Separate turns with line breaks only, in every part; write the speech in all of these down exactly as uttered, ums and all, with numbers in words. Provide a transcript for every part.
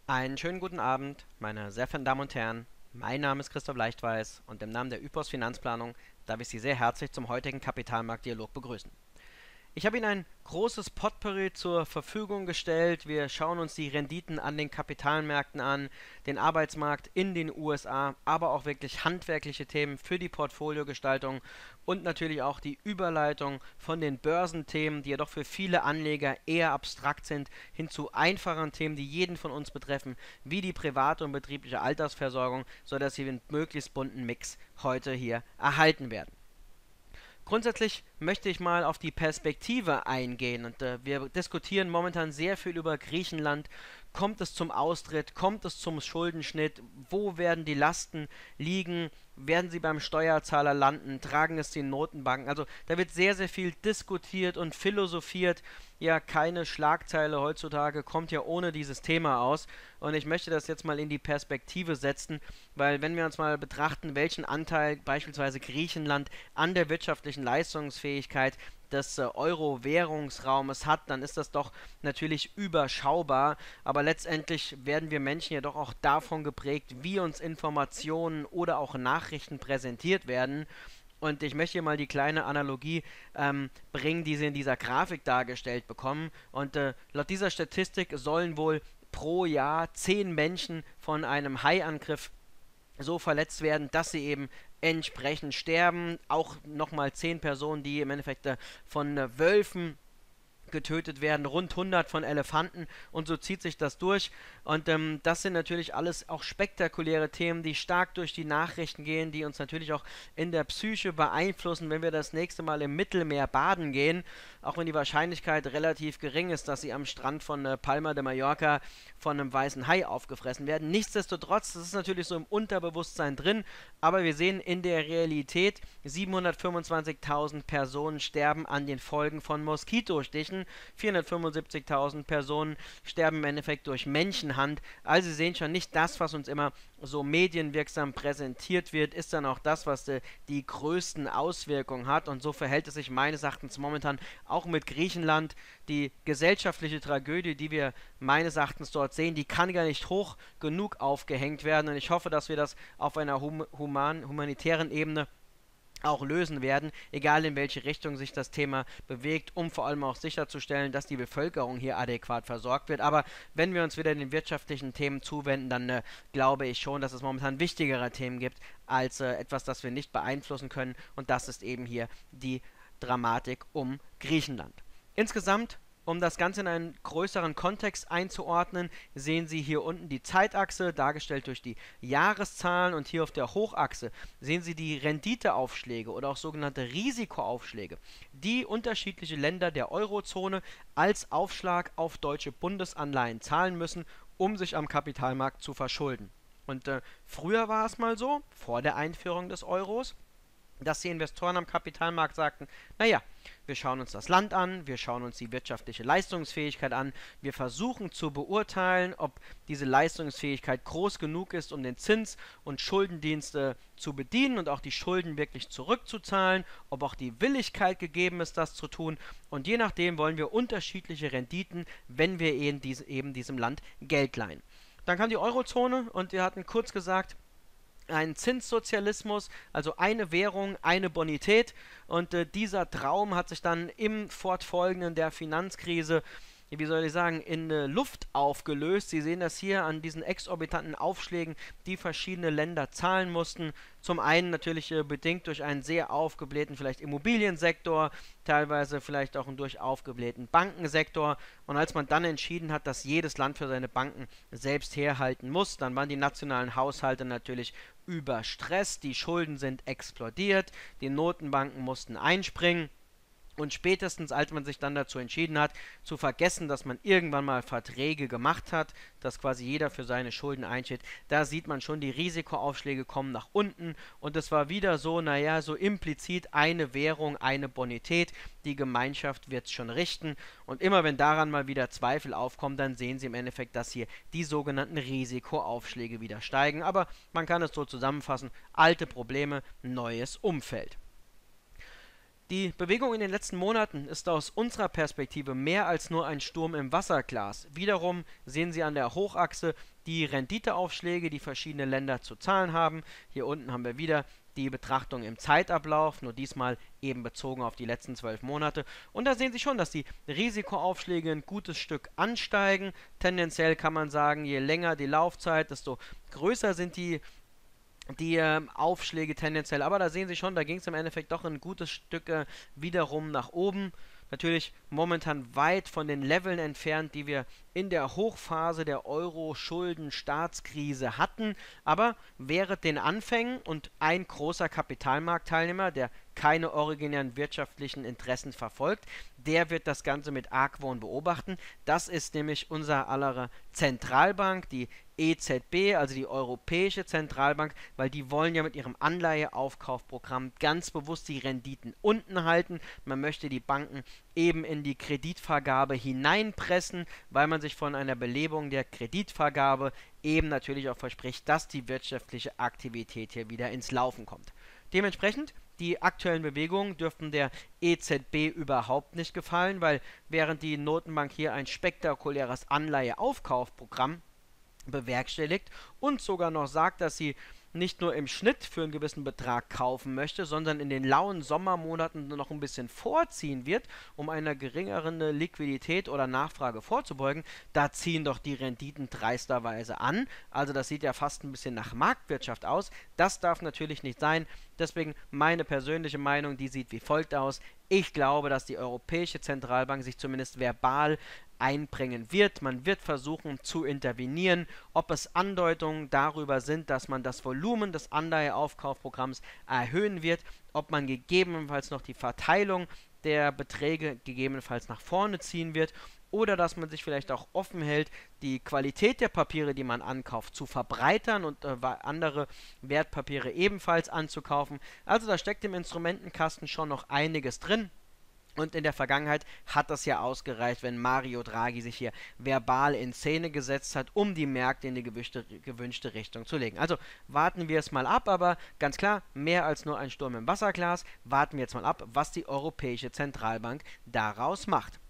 Einen schönen guten Abend, meine sehr verehrten Damen und Herren. Mein Name ist Christoph Leichtweiß und im Namen der Ypos Finanzplanung darf ich Sie sehr herzlich zum heutigen Kapitalmarktdialog begrüßen. Ich habe Ihnen ein großes Potpourri zur Verfügung gestellt. Wir schauen uns die Renditen an den Kapitalmärkten an, den Arbeitsmarkt in den U S A, aber auch wirklich handwerkliche Themen für die Portfoliogestaltung und natürlich auch die Überleitung von den Börsenthemen, die ja doch für viele Anleger eher abstrakt sind, hin zu einfachen Themen, die jeden von uns betreffen, wie die private und betriebliche Altersversorgung, sodass Sie einen möglichst bunten Mix heute hier erhalten werden. Grundsätzlich möchte ich mal auf die Perspektive eingehen und äh, wir diskutieren momentan sehr viel über Griechenland. Kommt es zum Austritt? Kommt es zum Schuldenschnitt? Wo werden die Lasten liegen? Werden sie beim Steuerzahler landen? Tragen es die Notenbanken? Also da wird sehr, sehr viel diskutiert und philosophiert. Ja, keine Schlagzeile heutzutage kommt ja ohne dieses Thema aus. Und ich möchte das jetzt mal in die Perspektive setzen, weil wenn wir uns mal betrachten, welchen Anteil beispielsweise Griechenland an der wirtschaftlichen Leistungsfähigkeit des äh, Euro-Währungsraumes hat, dann ist das doch natürlich überschaubar. Aber letztendlich werden wir Menschen ja doch auch davon geprägt, wie uns Informationen oder auch Nachrichten präsentiert werden. Und ich möchte hier mal die kleine Analogie ähm, bringen, die Sie in dieser Grafik dargestellt bekommen. Und äh, laut dieser Statistik sollen wohl pro Jahr zehn Menschen von einem Haiangriff so verletzt werden, dass sie eben entsprechend sterben. Auch nochmal zehn Personen, die im Endeffekt äh, von äh, Wölfen getötet werden, rund hundert von Elefanten und so zieht sich das durch. Und ähm, das sind natürlich alles auch spektakuläre Themen, die stark durch die Nachrichten gehen, die uns natürlich auch in der Psyche beeinflussen, wenn wir das nächste Mal im Mittelmeer baden gehen, auch wenn die Wahrscheinlichkeit relativ gering ist, dass sie am Strand von äh, Palma de Mallorca von einem weißen Hai aufgefressen werden. Nichtsdestotrotz, das ist natürlich so im Unterbewusstsein drin, aber wir sehen in der Realität, siebenhundertfünfundzwanzigtausend Personen sterben an den Folgen von Moskitostichen, vierhundertfünfundsiebzigtausend Personen sterben im Endeffekt durch Menschenhand. Also Sie sehen schon, nicht das, was uns immer so medienwirksam präsentiert wird, ist dann auch das, was äh, die größten Auswirkungen hat. Und so verhält es sich meines Erachtens momentan auch mit Griechenland. Die gesellschaftliche Tragödie, die wir meines Erachtens dort sehen, die kann gar nicht hoch genug aufgehängt werden. Und ich hoffe, dass wir das auf einer hum human humanitären Ebene auch lösen werden, egal in welche Richtung sich das Thema bewegt, um vor allem auch sicherzustellen, dass die Bevölkerung hier adäquat versorgt wird. Aber wenn wir uns wieder den wirtschaftlichen Themen zuwenden, dann äh, glaube ich schon, dass es momentan wichtigere Themen gibt als äh, etwas, das wir nicht beeinflussen können. Und das ist eben hier die Dramatik um Griechenland. Insgesamt, um das Ganze in einen größeren Kontext einzuordnen, sehen Sie hier unten die Zeitachse, dargestellt durch die Jahreszahlen, und hier auf der Hochachse sehen Sie die Renditeaufschläge oder auch sogenannte Risikoaufschläge, die unterschiedliche Länder der Eurozone als Aufschlag auf deutsche Bundesanleihen zahlen müssen, um sich am Kapitalmarkt zu verschulden. Und äh, früher war es mal so, vor der Einführung des Euros, dass die Investoren am Kapitalmarkt sagten, naja, wir schauen uns das Land an, wir schauen uns die wirtschaftliche Leistungsfähigkeit an, wir versuchen zu beurteilen, ob diese Leistungsfähigkeit groß genug ist, um den Zins- und Schuldendienste zu bedienen und auch die Schulden wirklich zurückzuzahlen, ob auch die Willigkeit gegeben ist, das zu tun. Und je nachdem wollen wir unterschiedliche Renditen, wenn wir eben, diese, eben diesem Land Geld leihen. Dann kam die Eurozone und wir hatten kurz gesagt, ein Zinssozialismus, also eine Währung, eine Bonität, und äh, dieser Traum hat sich dann im Fortfolgenden der Finanzkrise, wie soll ich sagen, in äh, Luft aufgelöst. Sie sehen das hier an diesen exorbitanten Aufschlägen, die verschiedene Länder zahlen mussten. Zum einen natürlich äh, bedingt durch einen sehr aufgeblähten vielleicht Immobiliensektor, teilweise vielleicht auch einen durch aufgeblähten Bankensektor. Und als man dann entschieden hat, dass jedes Land für seine Banken selbst herhalten muss, dann waren die nationalen Haushalte natürlich überstresst, die Schulden sind explodiert, die Notenbanken mussten einspringen. Und spätestens, als man sich dann dazu entschieden hat, zu vergessen, dass man irgendwann mal Verträge gemacht hat, dass quasi jeder für seine Schulden einsteht, da sieht man schon, die Risikoaufschläge kommen nach unten. Und es war wieder so, naja, so implizit eine Währung, eine Bonität, die Gemeinschaft wird es schon richten. Und immer wenn daran mal wieder Zweifel aufkommen, dann sehen Sie im Endeffekt, dass hier die sogenannten Risikoaufschläge wieder steigen. Aber man kann es so zusammenfassen, alte Probleme, neues Umfeld. Die Bewegung in den letzten Monaten ist aus unserer Perspektive mehr als nur ein Sturm im Wasserglas. Wiederum sehen Sie an der Hochachse die Renditeaufschläge, die verschiedene Länder zu zahlen haben. Hier unten haben wir wieder die Betrachtung im Zeitablauf, nur diesmal eben bezogen auf die letzten zwölf Monate. Und da sehen Sie schon, dass die Risikoaufschläge ein gutes Stück ansteigen. Tendenziell kann man sagen, je länger die Laufzeit, desto größer sind die die äh, Aufschläge tendenziell. Aber da sehen Sie schon, da ging es im Endeffekt doch ein gutes Stück äh, wiederum nach oben. Natürlich momentan weit von den Leveln entfernt, die wir in der Hochphase der Euro-Schulden-Staatskrise hatten. Aber während den Anfängen und ein großer Kapitalmarktteilnehmer, der keine originären wirtschaftlichen Interessen verfolgt, der wird das Ganze mit Argwohn beobachten. Das ist nämlich unser aller Zentralbank, die E Z B, also die Europäische Zentralbank, weil die wollen ja mit ihrem Anleiheaufkaufprogramm ganz bewusst die Renditen unten halten. Man möchte die Banken eben in die Kreditvergabe hineinpressen, weil man sich von einer Belebung der Kreditvergabe eben natürlich auch verspricht, dass die wirtschaftliche Aktivität hier wieder ins Laufen kommt. Dementsprechend, die aktuellen Bewegungen dürften der E Z B überhaupt nicht gefallen, weil während die Notenbank hier ein spektakuläres Anleiheaufkaufprogramm bewerkstelligt und sogar noch sagt, dass sie nicht nur im Schnitt für einen gewissen Betrag kaufen möchte, sondern in den lauen Sommermonaten noch ein bisschen vorziehen wird, um einer geringeren Liquidität oder Nachfrage vorzubeugen, da ziehen doch die Renditen dreisterweise an. Also das sieht ja fast ein bisschen nach Marktwirtschaft aus. Das darf natürlich nicht sein. Deswegen meine persönliche Meinung, die sieht wie folgt aus. Ich glaube, dass die Europäische Zentralbank sich zumindest verbal einbringen wird. Man wird versuchen zu intervenieren, ob es Andeutungen darüber sind, dass man das Volumen des Anleiheaufkaufprogramms erhöhen wird, ob man gegebenenfalls noch die Verteilung der Beträge gegebenenfalls nach vorne ziehen wird oder dass man sich vielleicht auch offen hält, die Qualität der Papiere, die man ankauft, zu verbreitern und äh, andere Wertpapiere ebenfalls anzukaufen. Also da steckt im Instrumentenkasten schon noch einiges drin. Und in der Vergangenheit hat das ja ausgereicht, wenn Mario Draghi sich hier verbal in Szene gesetzt hat, um die Märkte in die gewünschte, gewünschte Richtung zu legen. Also warten wir es mal ab, aber ganz klar, mehr als nur ein Sturm im Wasserglas, warten wir jetzt mal ab, was die Europäische Zentralbank daraus macht.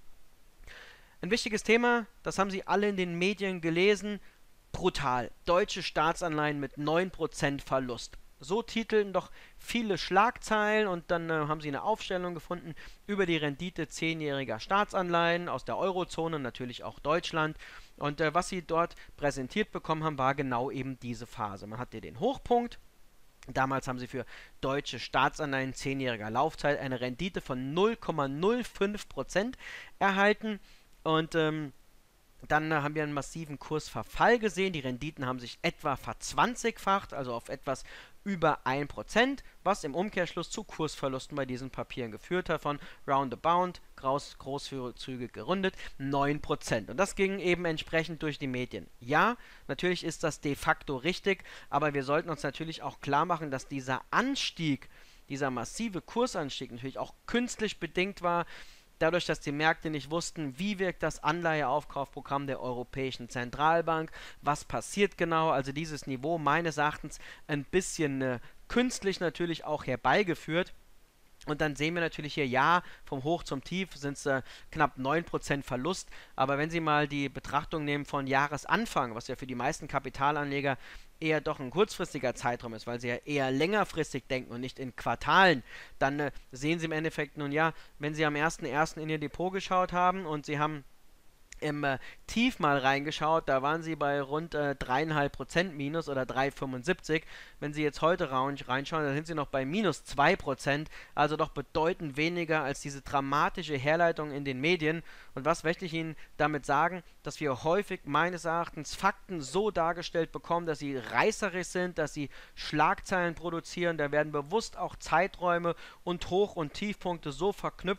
Ein wichtiges Thema, das haben Sie alle in den Medien gelesen, brutal. Deutsche Staatsanleihen mit neun Prozent Verlust. So titeln doch viele Schlagzeilen und dann äh, haben sie eine Aufstellung gefunden über die Rendite zehnjähriger Staatsanleihen aus der Eurozone, natürlich auch Deutschland. Und äh, was sie dort präsentiert bekommen haben, war genau eben diese Phase. Man hatte den Hochpunkt. Damals haben sie für deutsche Staatsanleihen zehnjähriger Laufzeit eine Rendite von null Komma null fünf Prozent erhalten. Und ähm, dann äh, haben wir einen massiven Kursverfall gesehen. Die Renditen haben sich etwa verzwanzigfacht, also auf etwas über ein Prozent, was im Umkehrschluss zu Kursverlusten bei diesen Papieren geführt hat, von roundabout, groß, großzügig gerundet, neun Prozent. Und das ging eben entsprechend durch die Medien. Ja, natürlich ist das de facto richtig, aber wir sollten uns natürlich auch klar machen, dass dieser Anstieg, dieser massive Kursanstieg natürlich auch künstlich bedingt war, dadurch, dass die Märkte nicht wussten, wie wirkt das Anleiheaufkaufprogramm der Europäischen Zentralbank, was passiert genau, also dieses Niveau meines Erachtens ein bisschen äh, künstlich natürlich auch herbeigeführt. Und dann sehen wir natürlich hier, ja, vom Hoch zum Tief sind es äh, knapp neun Prozent Verlust, aber wenn Sie mal die Betrachtung nehmen von Jahresanfang, was ja für die meisten Kapitalanleger eher doch ein kurzfristiger Zeitraum ist, weil sie ja eher längerfristig denken und nicht in Quartalen, dann äh, sehen Sie im Endeffekt nun ja, wenn Sie am ersten ersten in Ihr Depot geschaut haben und Sie haben im äh, Tief mal reingeschaut, da waren sie bei rund äh, drei Komma fünf Prozent minus oder drei Komma fünfundsiebzig. Wenn sie jetzt heute reinschauen, dann sind sie noch bei minus zwei Prozent, also doch bedeutend weniger als diese dramatische Herleitung in den Medien. Und was möchte ich Ihnen damit sagen? Dass wir häufig meines Erachtens Fakten so dargestellt bekommen, dass sie reißerisch sind, dass sie Schlagzeilen produzieren. Da werden bewusst auch Zeiträume und Hoch- und Tiefpunkte so verknüpft,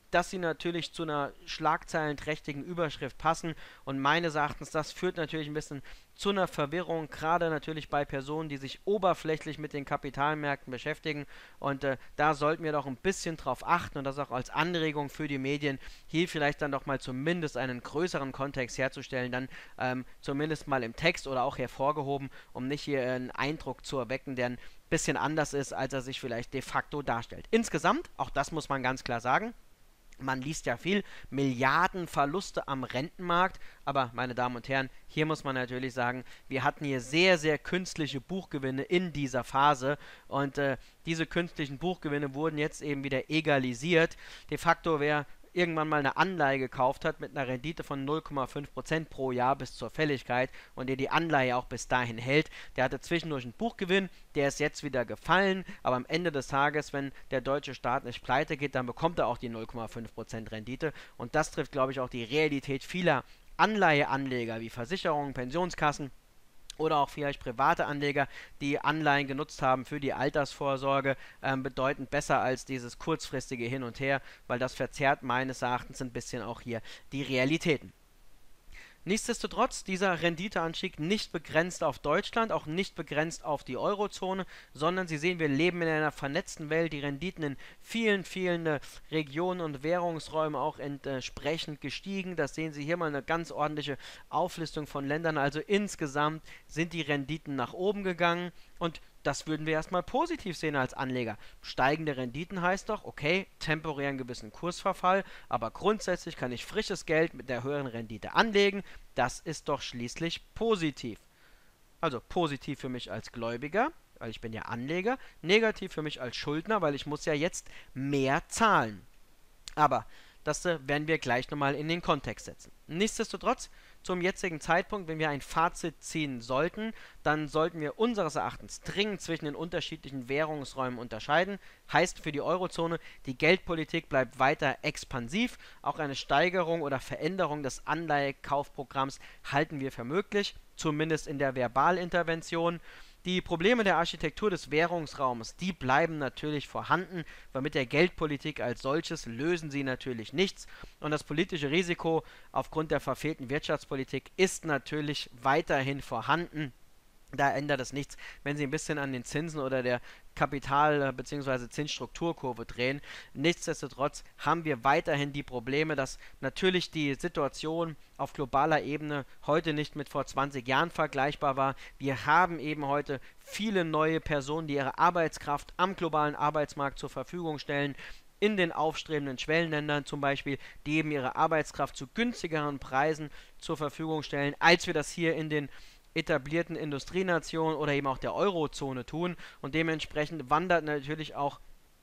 dass sie natürlich zu einer schlagzeilenträchtigen Überschrift passen und meines Erachtens, das führt natürlich ein bisschen zu einer Verwirrung, gerade natürlich bei Personen, die sich oberflächlich mit den Kapitalmärkten beschäftigen und äh, da sollten wir doch ein bisschen drauf achten und das auch als Anregung für die Medien, hier vielleicht dann doch mal zumindest einen größeren Kontext herzustellen, dann ähm, zumindest mal im Text oder auch hervorgehoben, um nicht hier einen Eindruck zu erwecken, der ein bisschen anders ist, als er sich vielleicht de facto darstellt. Insgesamt, auch das muss man ganz klar sagen, man liest ja viel, Milliardenverluste am Rentenmarkt, aber meine Damen und Herren, hier muss man natürlich sagen, wir hatten hier sehr, sehr künstliche Buchgewinne in dieser Phase und äh, diese künstlichen Buchgewinne wurden jetzt eben wieder egalisiert. De facto, wer irgendwann mal eine Anleihe gekauft hat mit einer Rendite von null Komma fünf Prozent pro Jahr bis zur Fälligkeit und der die Anleihe auch bis dahin hält, der hatte zwischendurch einen Buchgewinn, der ist jetzt wieder gefallen, aber am Ende des Tages, wenn der deutsche Staat nicht pleite geht, dann bekommt er auch die null Komma fünf Prozent Rendite und das trifft, glaube ich, auch die Realität vieler Anleiheanleger wie Versicherungen, Pensionskassen oder auch vielleicht private Anleger, die Anleihen genutzt haben für die Altersvorsorge, ähm, bedeutend besser als dieses kurzfristige Hin und Her, weil das verzerrt meines Erachtens ein bisschen auch hier die Realitäten. Nichtsdestotrotz, dieser Renditeanstieg nicht begrenzt auf Deutschland, auch nicht begrenzt auf die Eurozone, sondern Sie sehen, wir leben in einer vernetzten Welt, die Renditen in vielen, vielen äh, Regionen und Währungsräumen auch entsprechend gestiegen. Das sehen Sie hier mal eine ganz ordentliche Auflistung von Ländern. Also insgesamt sind die Renditen nach oben gegangen und das würden wir erstmal positiv sehen als Anleger. Steigende Renditen heißt doch, okay, temporär einen gewissen Kursverfall, aber grundsätzlich kann ich frisches Geld mit der höheren Rendite anlegen. Das ist doch schließlich positiv. Also positiv für mich als Gläubiger, weil ich bin ja Anleger, negativ für mich als Schuldner, weil ich muss ja jetzt mehr zahlen. Aber das äh, werden wir gleich nochmal in den Kontext setzen. Nichtsdestotrotz, zum jetzigen Zeitpunkt, wenn wir ein Fazit ziehen sollten, dann sollten wir unseres Erachtens dringend zwischen den unterschiedlichen Währungsräumen unterscheiden. Heißt für die Eurozone, die Geldpolitik bleibt weiter expansiv. Auch eine Steigerung oder Veränderung des Anleihekaufprogramms halten wir für möglich, zumindest in der Verbalintervention. Die Probleme der Architektur des Währungsraums, die bleiben natürlich vorhanden, weil mit der Geldpolitik als solches lösen sie natürlich nichts. Und das politische Risiko aufgrund der verfehlten Wirtschaftspolitik ist natürlich weiterhin vorhanden. Da ändert es nichts, wenn Sie ein bisschen an den Zinsen oder der Kapital- bzw. Zinsstrukturkurve drehen. Nichtsdestotrotz haben wir weiterhin die Probleme, dass natürlich die Situation auf globaler Ebene heute nicht mit vor zwanzig Jahren vergleichbar war. Wir haben eben heute viele neue Personen, die ihre Arbeitskraft am globalen Arbeitsmarkt zur Verfügung stellen. In den aufstrebenden Schwellenländern zum Beispiel, die eben ihre Arbeitskraft zu günstigeren Preisen zur Verfügung stellen, als wir das hier in den etablierten Industrienationen oder eben auch der Eurozone tun und dementsprechend wandert natürlich auch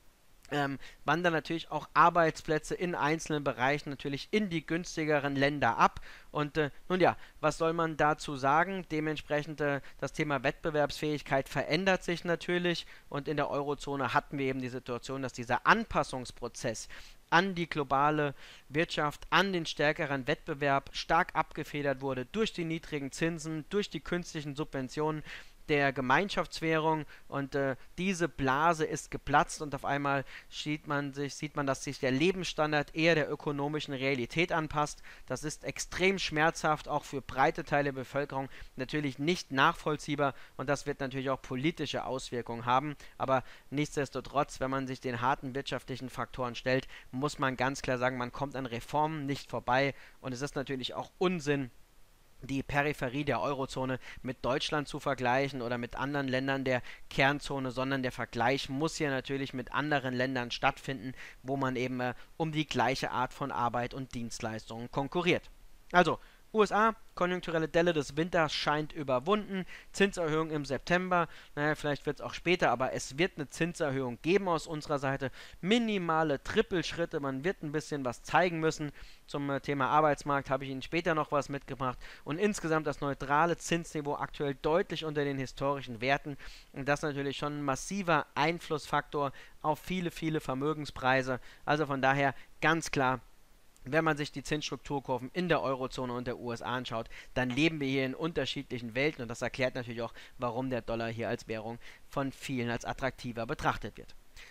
ähm, wandern natürlich auch Arbeitsplätze in einzelnen Bereichen natürlich in die günstigeren Länder ab und äh, nun ja, was soll man dazu sagen? Dementsprechend äh, das Thema Wettbewerbsfähigkeit verändert sich natürlich und in der Eurozone hatten wir eben die Situation, dass dieser Anpassungsprozess an die globale Wirtschaft, an den stärkeren Wettbewerb stark abgefedert wurde durch die niedrigen Zinsen, durch die künstlichen Subventionen der Gemeinschaftswährung und äh, diese Blase ist geplatzt und auf einmal sieht man, sich, sieht man, dass sich der Lebensstandard eher der ökonomischen Realität anpasst. Das ist extrem schmerzhaft, auch für breite Teile der Bevölkerung natürlich nicht nachvollziehbar und das wird natürlich auch politische Auswirkungen haben. Aber nichtsdestotrotz, wenn man sich den harten wirtschaftlichen Faktoren stellt, muss man ganz klar sagen, man kommt an Reformen nicht vorbei und es ist natürlich auch Unsinn, die Peripherie der Eurozone mit Deutschland zu vergleichen oder mit anderen Ländern der Kernzone, sondern der Vergleich muss hier natürlich mit anderen Ländern stattfinden, wo man eben äh, um die gleiche Art von Arbeit und Dienstleistungen konkurriert. Also, U S A, konjunkturelle Delle des Winters scheint überwunden, Zinserhöhung im September, naja, vielleicht wird es auch später, aber es wird eine Zinserhöhung geben aus unserer Seite, minimale Trippelschritte, man wird ein bisschen was zeigen müssen. Zum äh, Thema Arbeitsmarkt habe ich Ihnen später noch was mitgebracht und insgesamt das neutrale Zinsniveau aktuell deutlich unter den historischen Werten und das natürlich schon ein massiver Einflussfaktor auf viele, viele Vermögenspreise, also von daher ganz klar, wenn man sich die Zinsstrukturkurven in der Eurozone und der U S A anschaut, dann leben wir hier in unterschiedlichen Welten und das erklärt natürlich auch, warum der Dollar hier als Währung von vielen als attraktiver betrachtet wird.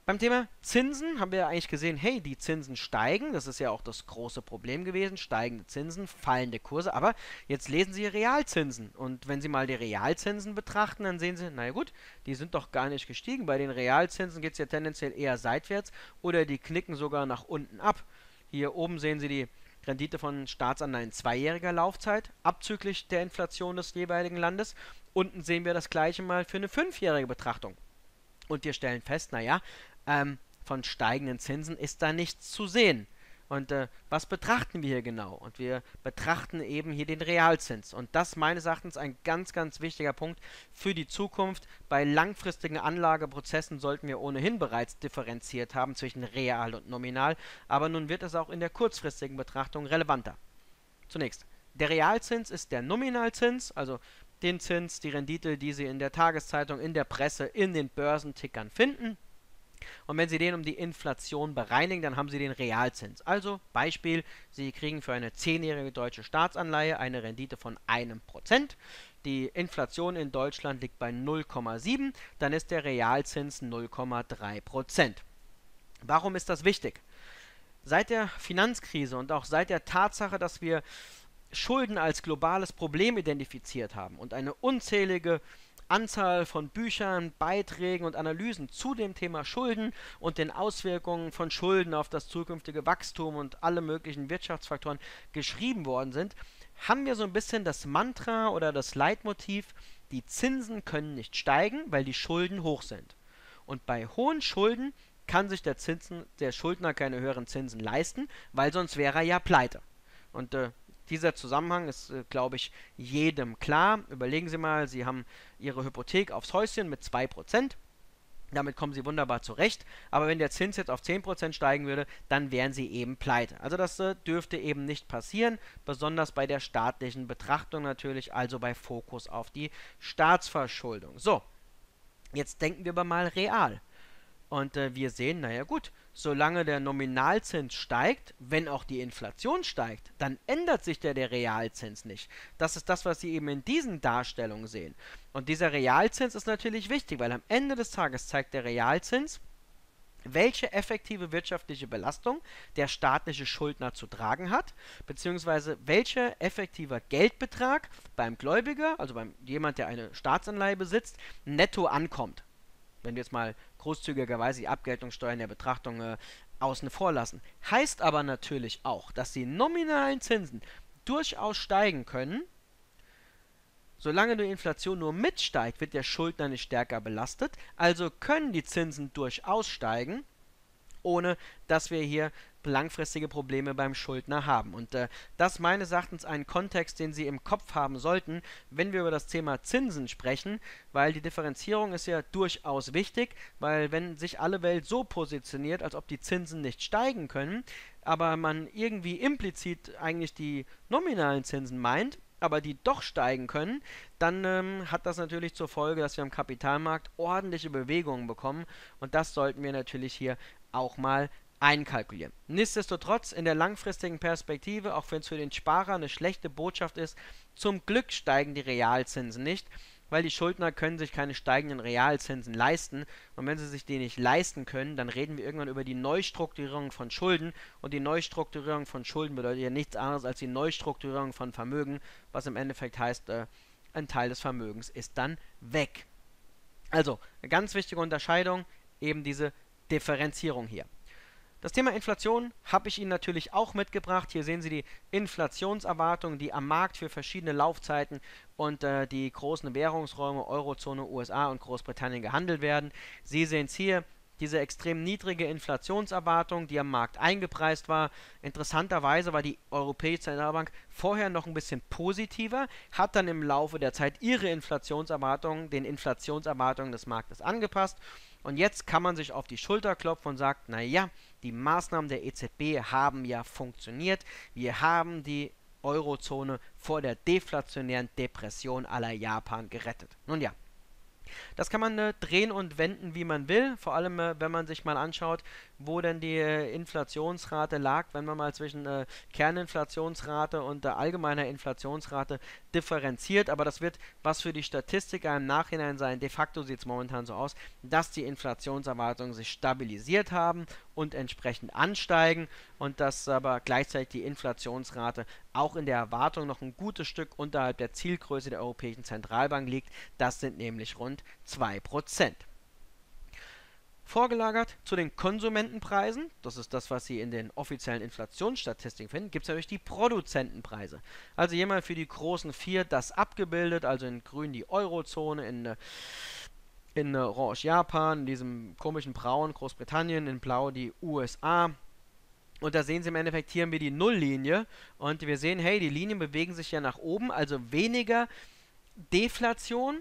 Beim Thema Zinsen haben wir ja eigentlich gesehen, hey, die Zinsen steigen, das ist ja auch das große Problem gewesen, steigende Zinsen, fallende Kurse, aber jetzt lesen Sie Realzinsen und wenn Sie mal die Realzinsen betrachten, dann sehen Sie, naja gut, die sind doch gar nicht gestiegen, bei den Realzinsen geht es ja tendenziell eher seitwärts oder die knicken sogar nach unten ab. Hier oben sehen Sie die Rendite von Staatsanleihen zweijähriger Laufzeit, abzüglich der Inflation des jeweiligen Landes. Unten sehen wir das gleiche mal für eine fünfjährige Betrachtung. Und wir stellen fest, naja, ähm, von steigenden Zinsen ist da nichts zu sehen. Und äh, was betrachten wir hier genau? Und wir betrachten eben hier den Realzins. Und das meines Erachtens ein ganz, ganz wichtiger Punkt für die Zukunft. Bei langfristigen Anlageprozessen sollten wir ohnehin bereits differenziert haben zwischen real und nominal. Aber nun wird es auch in der kurzfristigen Betrachtung relevanter. Zunächst, der Realzins ist der Nominalzins, also den Zins, die Rendite, die Sie in der Tageszeitung, in der Presse, in den Börsentickern finden. Und wenn Sie den um die Inflation bereinigen, dann haben Sie den Realzins. Also Beispiel, Sie kriegen für eine zehnjährige deutsche Staatsanleihe eine Rendite von einem Prozent. Die Inflation in Deutschland liegt bei null Komma sieben, dann ist der Realzins null Komma drei Prozent. Warum ist das wichtig? Seit der Finanzkrise und auch seit der Tatsache, dass wir Schulden als globales Problem identifiziert haben und eine unzählige Anzahl von Büchern, Beiträgen und Analysen zu dem Thema Schulden und den Auswirkungen von Schulden auf das zukünftige Wachstum und alle möglichen Wirtschaftsfaktoren geschrieben worden sind, haben wir so ein bisschen das Mantra oder das Leitmotiv, die Zinsen können nicht steigen, weil die Schulden hoch sind. Und bei hohen Schulden kann sich der, Zinsen, der Schuldner keine höheren Zinsen leisten, weil sonst wäre er ja pleite. Und äh, dieser Zusammenhang ist, äh, glaube ich, jedem klar. Überlegen Sie mal, Sie haben Ihre Hypothek aufs Häuschen mit zwei Prozent. Damit kommen Sie wunderbar zurecht. Aber wenn der Zins jetzt auf zehn Prozent steigen würde, dann wären Sie eben pleite. Also das äh, dürfte eben nicht passieren, besonders bei der staatlichen Betrachtung natürlich, also bei Fokus auf die Staatsverschuldung. So, jetzt denken wir aber mal real. Und äh, wir sehen, naja gut, solange der Nominalzins steigt, wenn auch die Inflation steigt, dann ändert sich der, der Realzins nicht. Das ist das, was Sie eben in diesen Darstellungen sehen. Und dieser Realzins ist natürlich wichtig, weil am Ende des Tages zeigt der Realzins, welche effektive wirtschaftliche Belastung der staatliche Schuldner zu tragen hat, beziehungsweise welcher effektiver Geldbetrag beim Gläubiger, also beim jemand, der eine Staatsanleihe besitzt, netto ankommt. Wenn wir jetzt mal großzügigerweise die Abgeltungssteuer in der Betrachtung äh, außen vor lassen. Heißt aber natürlich auch, dass die nominalen Zinsen durchaus steigen können. Solange die Inflation nur mitsteigt, wird der Schuldner nicht stärker belastet. Also können die Zinsen durchaus steigen, ohne dass wir hier langfristige Probleme beim Schuldner haben. Und äh, das meines Erachtens ein Kontext, den Sie im Kopf haben sollten, wenn wir über das Thema Zinsen sprechen, weil die Differenzierung ist ja durchaus wichtig, weil wenn sich alle Welt so positioniert, als ob die Zinsen nicht steigen können, aber man irgendwie implizit eigentlich die nominalen Zinsen meint, aber die doch steigen können, dann ähm, hat das natürlich zur Folge, dass wir am Kapitalmarkt ordentliche Bewegungen bekommen und das sollten wir natürlich hier auch mal einkalkulieren. Nichtsdestotrotz in der langfristigen Perspektive, auch wenn es für den Sparer eine schlechte Botschaft ist, zum Glück steigen die Realzinsen nicht, weil die Schuldner können sich keine steigenden Realzinsen leisten und wenn sie sich die nicht leisten können, dann reden wir irgendwann über die Neustrukturierung von Schulden und die Neustrukturierung von Schulden bedeutet ja nichts anderes als die Neustrukturierung von Vermögen, was im Endeffekt heißt, äh, ein Teil des Vermögens ist dann weg. Also, eine ganz wichtige Unterscheidung, eben diese Differenzierung hier. Das Thema Inflation habe ich Ihnen natürlich auch mitgebracht. Hier sehen Sie die Inflationserwartungen, die am Markt für verschiedene Laufzeiten und äh, die großen Währungsräume Eurozone, U S A und Großbritannien gehandelt werden. Sie sehen es hier, diese extrem niedrige Inflationserwartung, die am Markt eingepreist war. Interessanterweise war die Europäische Zentralbank vorher noch ein bisschen positiver, hat dann im Laufe der Zeit ihre Inflationserwartungen den Inflationserwartungen des Marktes angepasst. Und jetzt kann man sich auf die Schulter klopfen und sagt, naja, die Maßnahmen der E Z B haben ja funktioniert. Wir haben die Eurozone vor der deflationären Depression à la Japan gerettet. Nun ja, Das kann man äh, drehen und wenden, wie man will, vor allem äh, wenn man sich mal anschaut, wo denn die äh, Inflationsrate lag, wenn man mal zwischen äh, Kerninflationsrate und äh, allgemeiner Inflationsrate differenziert, aber das wird was für die Statistiker im Nachhinein sein. De facto sieht es momentan so aus, dass die Inflationserwartungen sich stabilisiert haben und entsprechend ansteigen und dass aber gleichzeitig die Inflationsrate auch in der Erwartung noch ein gutes Stück unterhalb der Zielgröße der Europäischen Zentralbank liegt. Das sind nämlich rund zwei Prozent. Vorgelagert zu den Konsumentenpreisen, das ist das, was Sie in den offiziellen Inflationsstatistiken finden, gibt es natürlich die Produzentenpreise. Also hier mal für die großen vier das abgebildet, also in grün die Eurozone, in, in orange Japan, in diesem komischen Braun Großbritannien, in blau die U S A. Und da sehen Sie im Endeffekt, hier haben wir die Nulllinie und wir sehen, hey, die Linien bewegen sich ja nach oben, also weniger Deflation.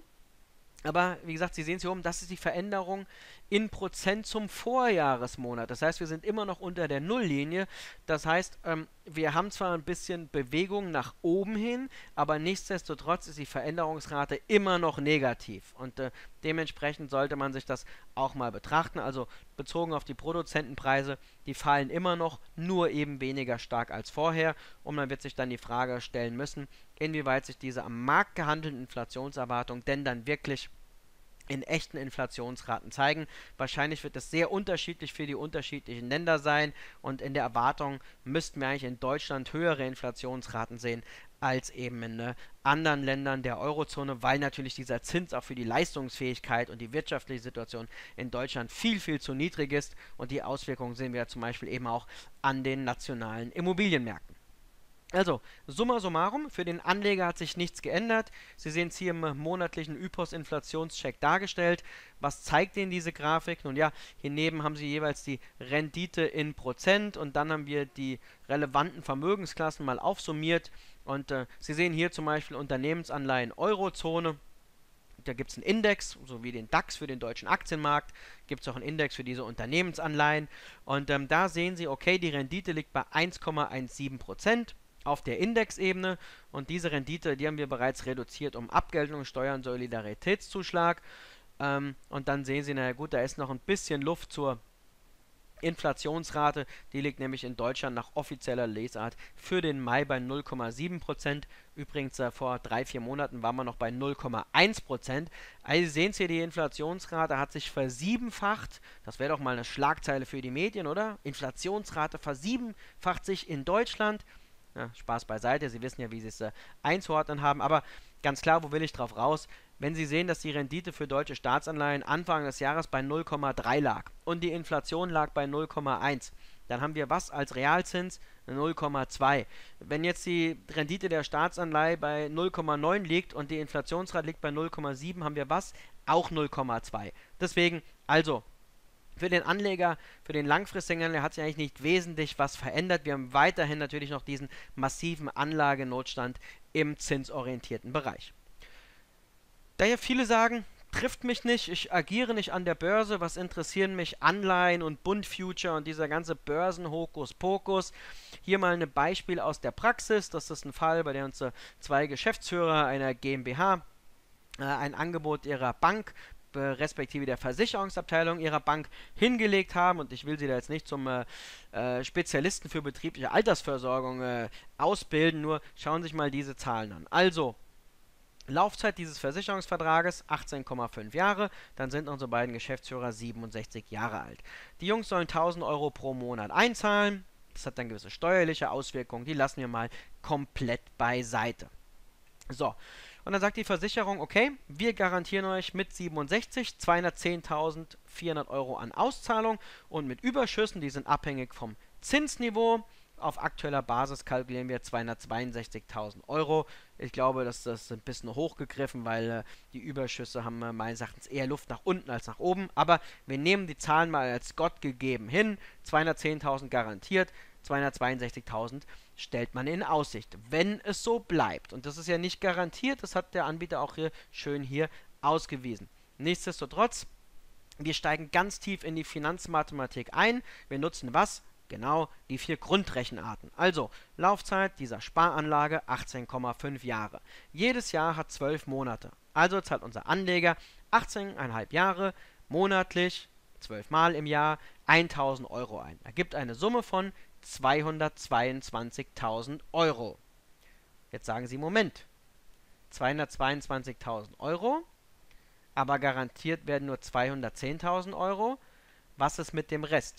Aber wie gesagt, Sie sehen es hier oben, das ist die Veränderung in Prozent zum Vorjahresmonat. Das heißt, wir sind immer noch unter der Nulllinie. Das heißt, ähm, wir haben zwar ein bisschen Bewegung nach oben hin, aber nichtsdestotrotz ist die Veränderungsrate immer noch negativ. Und äh, dementsprechend sollte man sich das auch mal betrachten. Also bezogen auf die Produzentenpreise, die fallen immer noch, nur eben weniger stark als vorher. Und man wird sich dann die Frage stellen müssen, inwieweit sich diese am Markt gehandelten Inflationserwartungen denn dann wirklich in echten Inflationsraten zeigen. Wahrscheinlich wird es sehr unterschiedlich für die unterschiedlichen Länder sein und in der Erwartung müssten wir eigentlich in Deutschland höhere Inflationsraten sehen als eben in äh, anderen Ländern der Eurozone, weil natürlich dieser Zins auch für die Leistungsfähigkeit und die wirtschaftliche Situation in Deutschland viel, viel zu niedrig ist und die Auswirkungen sehen wir ja zum Beispiel eben auch an den nationalen Immobilienmärkten. Also, summa summarum, für den Anleger hat sich nichts geändert. Sie sehen es hier im monatlichen Ypos-Inflationscheck dargestellt. Was zeigt Ihnen diese Grafik? Nun ja, hier neben haben Sie jeweils die Rendite in Prozent und dann haben wir die relevanten Vermögensklassen mal aufsummiert. Und äh, Sie sehen hier zum Beispiel Unternehmensanleihen Eurozone. Da gibt es einen Index, so wie den DAX für den deutschen Aktienmarkt, gibt es auch einen Index für diese Unternehmensanleihen. Und ähm, da sehen Sie, okay, die Rendite liegt bei eins Komma siebzehn Prozent. Auf der Indexebene und diese Rendite, die haben wir bereits reduziert um Abgeltung, Steuern, Solidaritätszuschlag ähm, und dann sehen Sie, naja gut, da ist noch ein bisschen Luft zur Inflationsrate, die liegt nämlich in Deutschland nach offizieller Lesart für den Mai bei null Komma sieben Prozent. Übrigens äh, vor drei, vier Monaten waren wir noch bei null Komma eins Prozent. Also Sie sehen hier, die Inflationsrate hat sich versiebenfacht. Das wäre doch mal eine Schlagzeile für die Medien, oder? Inflationsrate versiebenfacht sich in Deutschland. Ja, Spaß beiseite, Sie wissen ja, wie Sie es äh, einzuordnen haben, aber ganz klar, wo will ich drauf raus? Wenn Sie sehen, dass die Rendite für deutsche Staatsanleihen Anfang des Jahres bei null Komma drei lag und die Inflation lag bei null Komma eins, dann haben wir was als Realzins? null Komma zwei. Wenn jetzt die Rendite der Staatsanleihe bei null Komma neun liegt und die Inflationsrate liegt bei null Komma sieben, haben wir was? Auch null Komma zwei. Deswegen, also, für den Anleger, für den langfristigen Anleger hat sich eigentlich nicht wesentlich was verändert. Wir haben weiterhin natürlich noch diesen massiven Anlagenotstand im zinsorientierten Bereich. Daher viele sagen, trifft mich nicht, ich agiere nicht an der Börse, was interessieren mich Anleihen und Bund-Future und dieser ganze Börsenhokuspokus. Hier mal ein Beispiel aus der Praxis, das ist ein Fall, bei dem uns zwei Geschäftsführer einer GmbH äh, ein Angebot ihrer Bank respektive der Versicherungsabteilung ihrer Bank hingelegt haben und ich will sie da jetzt nicht zum äh, äh, Spezialisten für betriebliche Altersversorgung äh, ausbilden, nur schauen Sie sich mal diese Zahlen an. Also, Laufzeit dieses Versicherungsvertrages achtzehn Komma fünf Jahre, dann sind unsere beiden Geschäftsführer siebenundsechzig Jahre alt. Die Jungs sollen tausend Euro pro Monat einzahlen, das hat dann gewisse steuerliche Auswirkungen, die lassen wir mal komplett beiseite. So, und dann sagt die Versicherung, okay, wir garantieren euch mit siebenundsechzig zweihundertzehntausendvierhundert Euro an Auszahlung und mit Überschüssen, die sind abhängig vom Zinsniveau. Auf aktueller Basis kalkulieren wir zweihundertzweiundsechzigtausend Euro. Ich glaube, dass das ein bisschen hochgegriffen, weil äh, die Überschüsse haben äh, meines Erachtens eher Luft nach unten als nach oben. Aber wir nehmen die Zahlen mal als Gott gegeben hin. zweihundertzehntausend garantiert, zweihundertzweiundsechzigtausend stellt man in Aussicht, wenn es so bleibt. Und das ist ja nicht garantiert, das hat der Anbieter auch hier schön hier ausgewiesen. Nichtsdestotrotz, wir steigen ganz tief in die Finanzmathematik ein. Wir nutzen was? Genau die vier Grundrechenarten. Also Laufzeit dieser Sparanlage achtzehn Komma fünf Jahre. Jedes Jahr hat zwölf Monate. Also zahlt unser Anleger achtzehn Komma fünf Jahre monatlich, zwölf Mal im Jahr, tausend Euro ein. Ergibt eine Summe von zweihundertzweiundzwanzigtausend Euro. Jetzt sagen Sie, Moment, zweihundertzweiundzwanzigtausend Euro, aber garantiert werden nur zweihundertzehntausend Euro. Was ist mit dem Rest?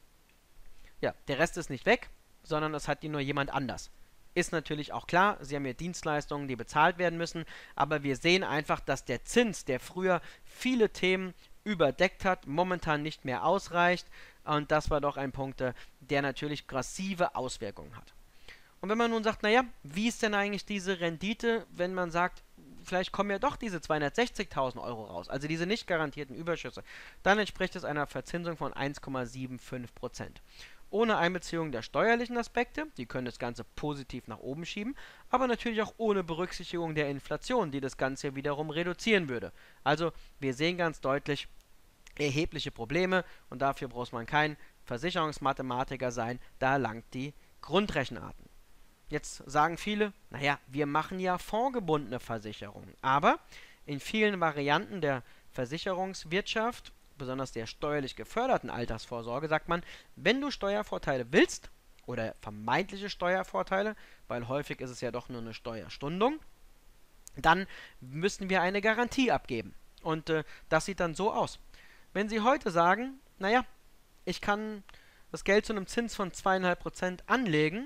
Ja, der Rest ist nicht weg, sondern es hat die nur jemand anders. Ist natürlich auch klar, Sie haben hier Dienstleistungen, die bezahlt werden müssen, aber wir sehen einfach, dass der Zins, der früher viele Themen überdeckt hat, momentan nicht mehr ausreicht, und das war doch ein Punkt, der natürlich massive Auswirkungen hat. Und wenn man nun sagt, naja, wie ist denn eigentlich diese Rendite, wenn man sagt, vielleicht kommen ja doch diese zweihundertsechzigtausend Euro raus, also diese nicht garantierten Überschüsse, dann entspricht es einer Verzinsung von eins Komma fünfundsiebzig Prozent. Ohne Einbeziehung der steuerlichen Aspekte, die können das Ganze positiv nach oben schieben, aber natürlich auch ohne Berücksichtigung der Inflation, die das Ganze wiederum reduzieren würde. Also wir sehen ganz deutlich erhebliche Probleme, und dafür braucht man kein Versicherungsmathematiker sein, da langt die Grundrechenarten. Jetzt sagen viele, naja, wir machen ja fondgebundene Versicherungen, aber in vielen Varianten der Versicherungswirtschaft, besonders der steuerlich geförderten Altersvorsorge, sagt man, wenn du Steuervorteile willst, oder vermeintliche Steuervorteile, weil häufig ist es ja doch nur eine Steuerstundung, dann müssen wir eine Garantie abgeben. Und äh, das sieht dann so aus. Wenn Sie heute sagen, naja, ich kann das Geld zu einem Zins von zwei Komma fünf Prozent anlegen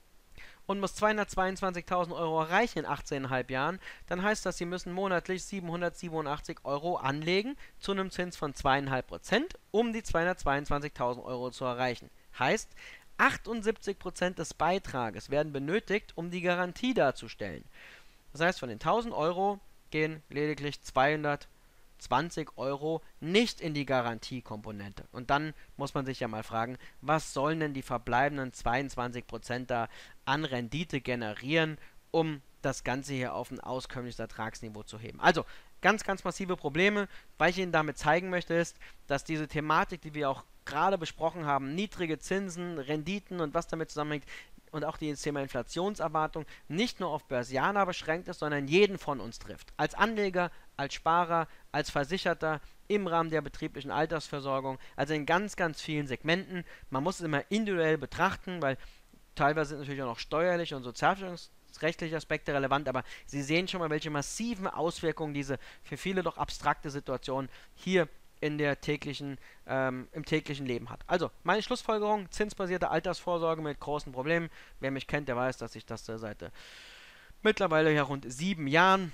und muss zweihundertzweiundzwanzigtausend Euro erreichen in achtzehn Komma fünf Jahren, dann heißt das, Sie müssen monatlich siebenhundertsiebenundachtzig Euro anlegen zu einem Zins von zwei Komma fünf Prozent, um die zweihundertzweiundzwanzigtausend Euro zu erreichen. Heißt, achtundsiebzig Prozent des Beitrages werden benötigt, um die Garantie darzustellen. Das heißt, von den tausend Euro gehen lediglich zweihundertzwanzig Euro nicht in die Garantiekomponente. Und dann muss man sich ja mal fragen, was sollen denn die verbleibenden zweiundzwanzig Prozent da an Rendite generieren, um das Ganze hier auf ein auskömmliches Ertragsniveau zu heben. Also ganz, ganz massive Probleme. Was ich Ihnen damit zeigen möchte, ist, dass diese Thematik, die wir auch gerade besprochen haben, niedrige Zinsen, Renditen und was damit zusammenhängt, und auch das Thema Inflationserwartung nicht nur auf Börsianer beschränkt ist, sondern jeden von uns trifft. Als Anleger, als Sparer, als Versicherter, im Rahmen der betrieblichen Altersversorgung, also in ganz, ganz vielen Segmenten. Man muss es immer individuell betrachten, weil teilweise sind natürlich auch noch steuerliche und sozialversicherungsrechtliche Aspekte relevant, aber Sie sehen schon mal, welche massiven Auswirkungen diese für viele doch abstrakte Situation hier in der täglichen, ähm, im täglichen Leben hat. Also, meine Schlussfolgerung, zinsbasierte Altersvorsorge mit großen Problemen. Wer mich kennt, der weiß, dass ich das äh, seit äh, mittlerweile ja rund sieben Jahren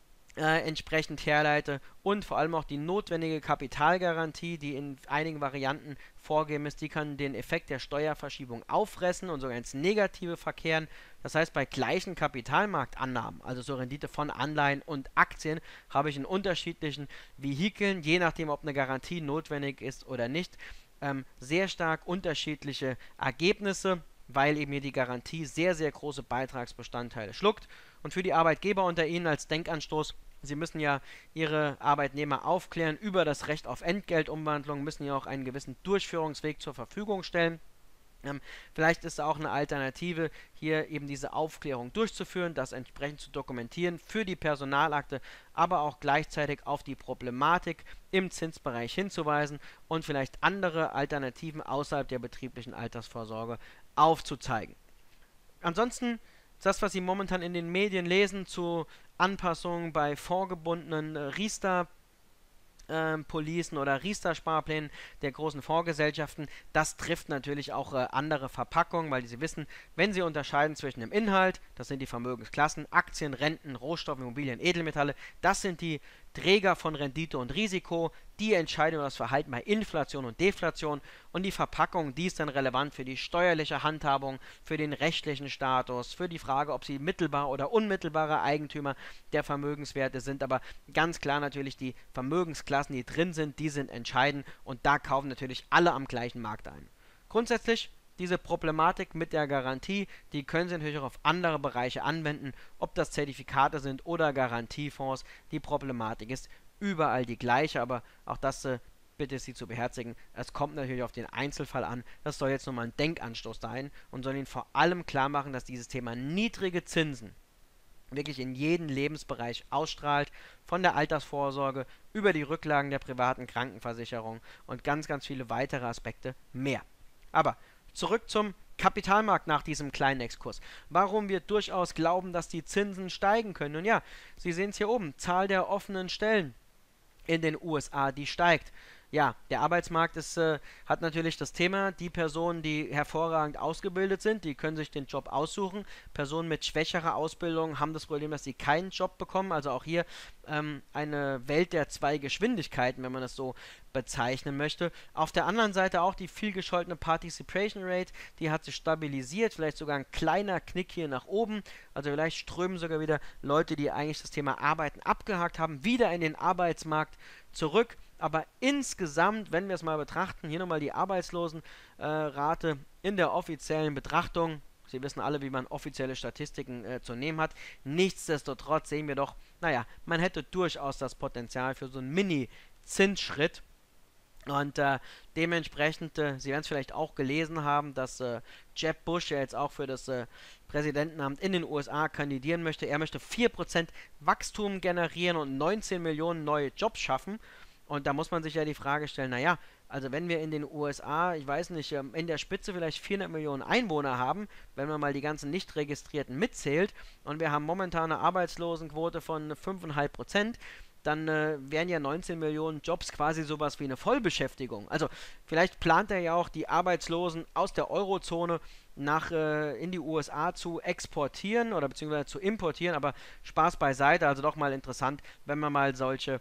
äh, entsprechend herleite, und vor allem auch die notwendige Kapitalgarantie, die in einigen Varianten vorgegeben ist, die kann den Effekt der Steuerverschiebung auffressen und sogar ins Negative verkehren. Das heißt, bei gleichen Kapitalmarktannahmen, also so Rendite von Anleihen und Aktien, habe ich in unterschiedlichen Vehikeln, je nachdem, ob eine Garantie notwendig ist oder nicht, ähm, sehr stark unterschiedliche Ergebnisse, weil eben hier die Garantie sehr, sehr große Beitragsbestandteile schluckt. Und für die Arbeitgeber unter Ihnen als Denkanstoß: Sie müssen ja Ihre Arbeitnehmer aufklären über das Recht auf Entgeltumwandlung, müssen ja auch einen gewissen Durchführungsweg zur Verfügung stellen. Ähm, vielleicht ist auch eine Alternative, hier eben diese Aufklärung durchzuführen, das entsprechend zu dokumentieren für die Personalakte, aber auch gleichzeitig auf die Problematik im Zinsbereich hinzuweisen und vielleicht andere Alternativen außerhalb der betrieblichen Altersvorsorge aufzuzeigen. Ansonsten, das, was Sie momentan in den Medien lesen zu Anpassungen bei vorgebundenen äh, Riester ähm, Policen oder Riester-Sparplänen der großen Fondsgesellschaften, das trifft natürlich auch äh, andere Verpackungen, weil Sie wissen, wenn Sie unterscheiden zwischen dem Inhalt, das sind die Vermögensklassen, Aktien, Renten, Rohstoffe, Immobilien, Edelmetalle, das sind die Träger von Rendite und Risiko, die entscheiden über das Verhalten bei Inflation und Deflation, und die Verpackung, die ist dann relevant für die steuerliche Handhabung, für den rechtlichen Status, für die Frage, ob sie mittelbar oder unmittelbare Eigentümer der Vermögenswerte sind, aber ganz klar natürlich die Vermögensklassen, die drin sind, die sind entscheidend, und da kaufen natürlich alle am gleichen Markt ein. Grundsätzlich diese Problematik mit der Garantie, die können Sie natürlich auch auf andere Bereiche anwenden, ob das Zertifikate sind oder Garantiefonds. Die Problematik ist überall die gleiche, aber auch das äh, bitte Sie zu beherzigen, es kommt natürlich auf den Einzelfall an. Das soll jetzt nochmal ein Denkanstoß sein und soll Ihnen vor allem klar machen, dass dieses Thema niedrige Zinsen wirklich in jeden Lebensbereich ausstrahlt, von der Altersvorsorge über die Rücklagen der privaten Krankenversicherung und ganz, ganz viele weitere Aspekte mehr. Aber zurück zum Kapitalmarkt nach diesem kleinen Exkurs. Warum wir durchaus glauben, dass die Zinsen steigen können. Und ja, Sie sehen es hier oben, Zahl der offenen Stellen in den U S A, die steigt. Ja, der Arbeitsmarkt ist, äh, hat natürlich das Thema, die Personen, die hervorragend ausgebildet sind, die können sich den Job aussuchen. Personen mit schwächerer Ausbildung haben das Problem, dass sie keinen Job bekommen. Also auch hier ähm, eine Welt der zwei Geschwindigkeiten, wenn man das so bezeichnen möchte. Auf der anderen Seite auch die viel gescholtene Participation Rate, die hat sich stabilisiert, vielleicht sogar ein kleiner Knick hier nach oben. Also vielleicht strömen sogar wieder Leute, die eigentlich das Thema Arbeiten abgehakt haben, wieder in den Arbeitsmarkt zurück. Aber insgesamt, wenn wir es mal betrachten, hier nochmal die Arbeitslosenrate äh, in der offiziellen Betrachtung. Sie wissen alle, wie man offizielle Statistiken äh, zu nehmen hat. Nichtsdestotrotz sehen wir doch, naja, man hätte durchaus das Potenzial für so einen Mini-Zinsschritt. Und äh, dementsprechend, äh, Sie werden es vielleicht auch gelesen haben, dass äh, Jeb Bush ja jetzt auch für das äh, Präsidentenamt in den U S A kandidieren möchte. Er möchte vier Prozent Wachstum generieren und neunzehn Millionen neue Jobs schaffen. Und da muss man sich ja die Frage stellen, naja, also wenn wir in den U S A, ich weiß nicht, in der Spitze vielleicht vierhundert Millionen Einwohner haben, wenn man mal die ganzen nicht registrierten mitzählt und wir haben momentan eine Arbeitslosenquote von fünf Komma fünf Prozent, dann äh, wären ja neunzehn Millionen Jobs quasi sowas wie eine Vollbeschäftigung. Also vielleicht plant er ja auch, die Arbeitslosen aus der Eurozone nach äh, in die U S A zu exportieren oder beziehungsweise zu importieren, aber Spaß beiseite, also doch mal interessant, wenn man mal solche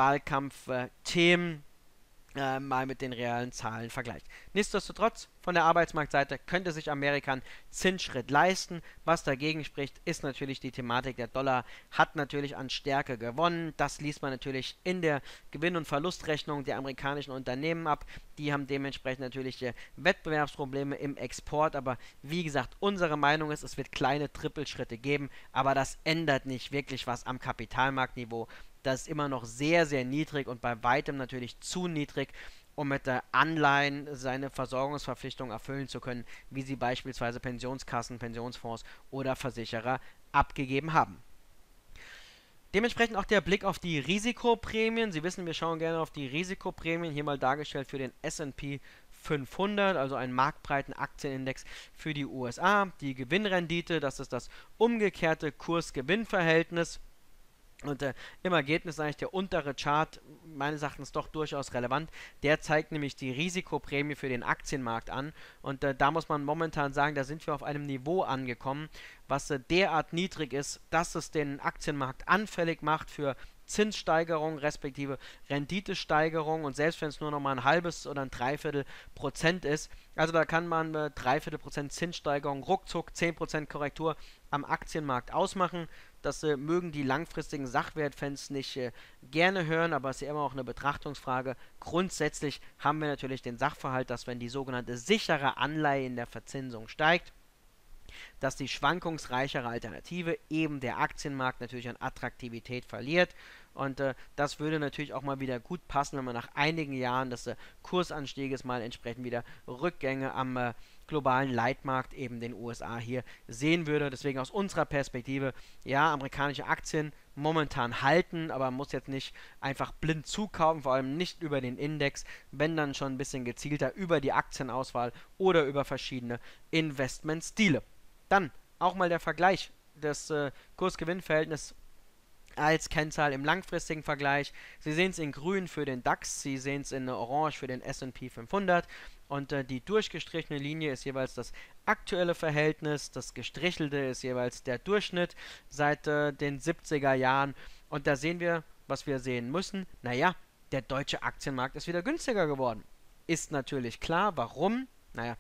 Wahlkampfthemen äh, mal mit den realen Zahlen vergleicht. Nichtsdestotrotz, von der Arbeitsmarktseite könnte sich Amerika einen Zinsschritt leisten. Was dagegen spricht, ist natürlich die Thematik. Der Dollar hat natürlich an Stärke gewonnen. Das liest man natürlich in der Gewinn- und Verlustrechnung der amerikanischen Unternehmen ab. Die haben dementsprechend natürlich äh, Wettbewerbsprobleme im Export. Aber wie gesagt, unsere Meinung ist, es wird kleine Trippelschritte geben. Aber das ändert nicht wirklich was am Kapitalmarktniveau. Das ist immer noch sehr, sehr niedrig und bei weitem natürlich zu niedrig, um mit der Anleihen seine Versorgungsverpflichtungen erfüllen zu können, wie sie beispielsweise Pensionskassen, Pensionsfonds oder Versicherer abgegeben haben. Dementsprechend auch der Blick auf die Risikoprämien. Sie wissen, wir schauen gerne auf die Risikoprämien, hier mal dargestellt für den S und P fünfhundert, also einen marktbreiten Aktienindex für die U S A. Die Gewinnrendite, das ist das umgekehrte Kurs-Gewinn-Verhältnis. Und äh, im Ergebnis ist eigentlich der untere Chart meines Erachtens doch durchaus relevant. Der zeigt nämlich die Risikoprämie für den Aktienmarkt an. Und äh, da muss man momentan sagen, da sind wir auf einem Niveau angekommen, was äh, derart niedrig ist, dass es den Aktienmarkt anfällig macht für Zinssteigerung respektive Renditesteigerung, und selbst wenn es nur noch mal ein halbes oder ein Dreiviertel Prozent ist, also da kann man äh, Dreiviertel Prozent Zinssteigerung ruckzuck zehn Prozent Korrektur am Aktienmarkt ausmachen. Das äh, mögen die langfristigen Sachwertfans nicht äh, gerne hören, aber es ist ja immer auch eine Betrachtungsfrage. Grundsätzlich haben wir natürlich den Sachverhalt, dass wenn die sogenannte sichere Anleihe in der Verzinsung steigt, dass die schwankungsreichere Alternative, eben der Aktienmarkt, natürlich an Attraktivität verliert. Und äh, das würde natürlich auch mal wieder gut passen, wenn man nach einigen Jahren des äh, Kursanstieges mal entsprechend wieder Rückgänge am äh, globalen Leitmarkt, eben den U S A, hier sehen würde. Deswegen aus unserer Perspektive, ja, amerikanische Aktien momentan halten, aber man muss jetzt nicht einfach blind zukaufen, vor allem nicht über den Index, wenn dann schon ein bisschen gezielter über die Aktienauswahl oder über verschiedene Investmentstile. Dann auch mal der Vergleich des äh, Kurs-Gewinn-Verhältnisses als Kennzahl im langfristigen Vergleich. Sie sehen es in grün für den DAX, Sie sehen es in orange für den S und P fünfhundert und äh, die durchgestrichene Linie ist jeweils das aktuelle Verhältnis, das gestrichelte ist jeweils der Durchschnitt seit äh, den siebziger Jahren, und da sehen wir, was wir sehen müssen. Naja, der deutsche Aktienmarkt ist wieder günstiger geworden. Ist natürlich klar, warum? Naja,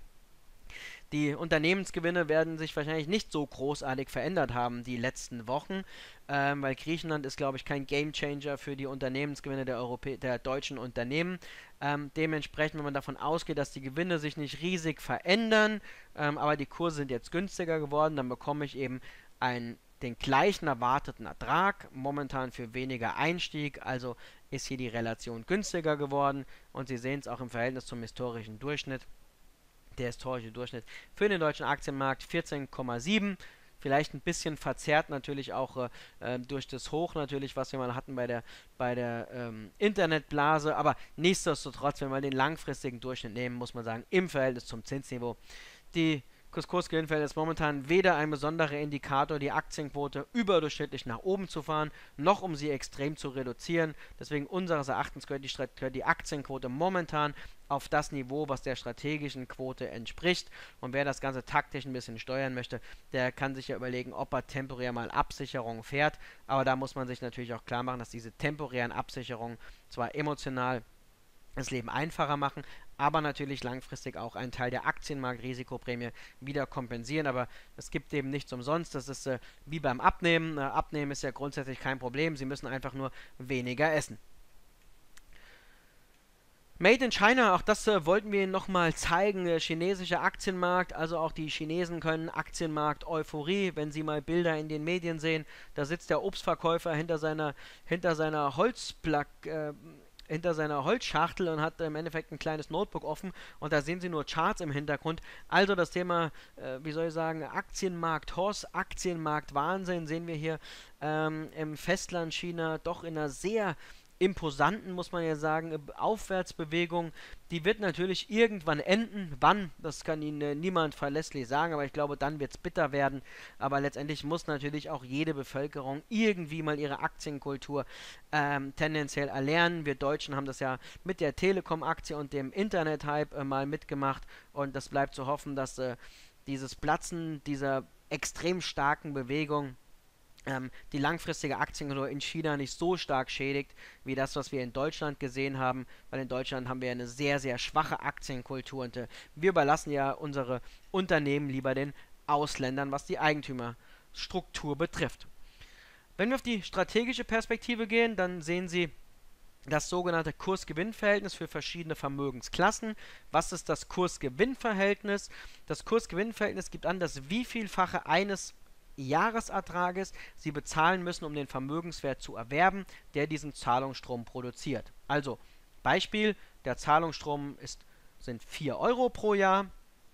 die Unternehmensgewinne werden sich wahrscheinlich nicht so großartig verändert haben die letzten Wochen, ähm, weil Griechenland ist, glaube ich, kein Gamechanger für die Unternehmensgewinne der, Europä der deutschen Unternehmen. Ähm, dementsprechend, wenn man davon ausgeht, dass die Gewinne sich nicht riesig verändern, ähm, aber die Kurse sind jetzt günstiger geworden, dann bekomme ich eben ein den gleichen erwarteten Ertrag, momentan für weniger Einstieg, also ist hier die Relation günstiger geworden und Sie sehen es auch im Verhältnis zum historischen Durchschnitt. Der historische Durchschnitt für den deutschen Aktienmarkt vierzehn Komma sieben, vielleicht ein bisschen verzerrt natürlich auch äh, durch das Hoch natürlich, was wir mal hatten bei der, bei der ähm, Internetblase, aber nichtsdestotrotz, wenn wir den langfristigen Durchschnitt nehmen, muss man sagen, im Verhältnis zum Zinsniveau, die Kurs-Gewinn-Verhältnis ist momentan weder ein besonderer Indikator, die Aktienquote überdurchschnittlich nach oben zu fahren, noch um sie extrem zu reduzieren. Deswegen unseres Erachtens gehört die, gehört die Aktienquote momentan auf das Niveau, was der strategischen Quote entspricht. Und wer das Ganze taktisch ein bisschen steuern möchte, der kann sich ja überlegen, ob er temporär mal Absicherung fährt. Aber da muss man sich natürlich auch klar machen, dass diese temporären Absicherungen zwar emotional das Leben einfacher machen, aber natürlich langfristig auch einen Teil der Aktienmarkt-Risikoprämie wieder kompensieren. Aber es gibt eben nichts umsonst. Das ist äh, wie beim Abnehmen. Äh, Abnehmen ist ja grundsätzlich kein Problem. Sie müssen einfach nur weniger essen. Made in China, auch das äh, wollten wir Ihnen nochmal zeigen, der chinesische Aktienmarkt, also auch die Chinesen können Aktienmarkt-Euphorie, wenn Sie mal Bilder in den Medien sehen, da sitzt der Obstverkäufer hinter seiner, hinter seiner Holzplack, äh, hinter seiner Holzschachtel und hat im Endeffekt ein kleines Notebook offen und da sehen Sie nur Charts im Hintergrund. Also das Thema, äh, wie soll ich sagen, Aktienmarkt-Hoss, Aktienmarkt-Wahnsinn sehen wir hier ähm, im Festland China doch in einer sehr imposanten, muss man ja sagen, Aufwärtsbewegung. Die wird natürlich irgendwann enden. Wann? Das kann Ihnen äh, niemand verlässlich sagen, aber ich glaube, dann wird es bitter werden. Aber letztendlich muss natürlich auch jede Bevölkerung irgendwie mal ihre Aktienkultur ähm, tendenziell erlernen. Wir Deutschen haben das ja mit der Telekom-Aktie und dem Internet-Hype äh, mal mitgemacht und das bleibt zu hoffen, dass äh, dieses Platzen dieser extrem starken Bewegung Ähm, die langfristige Aktienkultur in China nicht so stark schädigt, wie das, was wir in Deutschland gesehen haben, weil in Deutschland haben wir eine sehr, sehr schwache Aktienkultur und äh, wir überlassen ja unsere Unternehmen lieber den Ausländern, was die Eigentümerstruktur betrifft. Wenn wir auf die strategische Perspektive gehen, dann sehen Sie das sogenannte Kurs-Gewinn-Verhältnis für verschiedene Vermögensklassen. Was ist das Kurs-Gewinn-Verhältnis? Das Kurs-Gewinn-Verhältnis gibt an, dass wievielfache eines Jahresertrages Sie bezahlen müssen, um den Vermögenswert zu erwerben, der diesen Zahlungsstrom produziert. Also, Beispiel, der Zahlungsstrom ist, sind vier Euro pro Jahr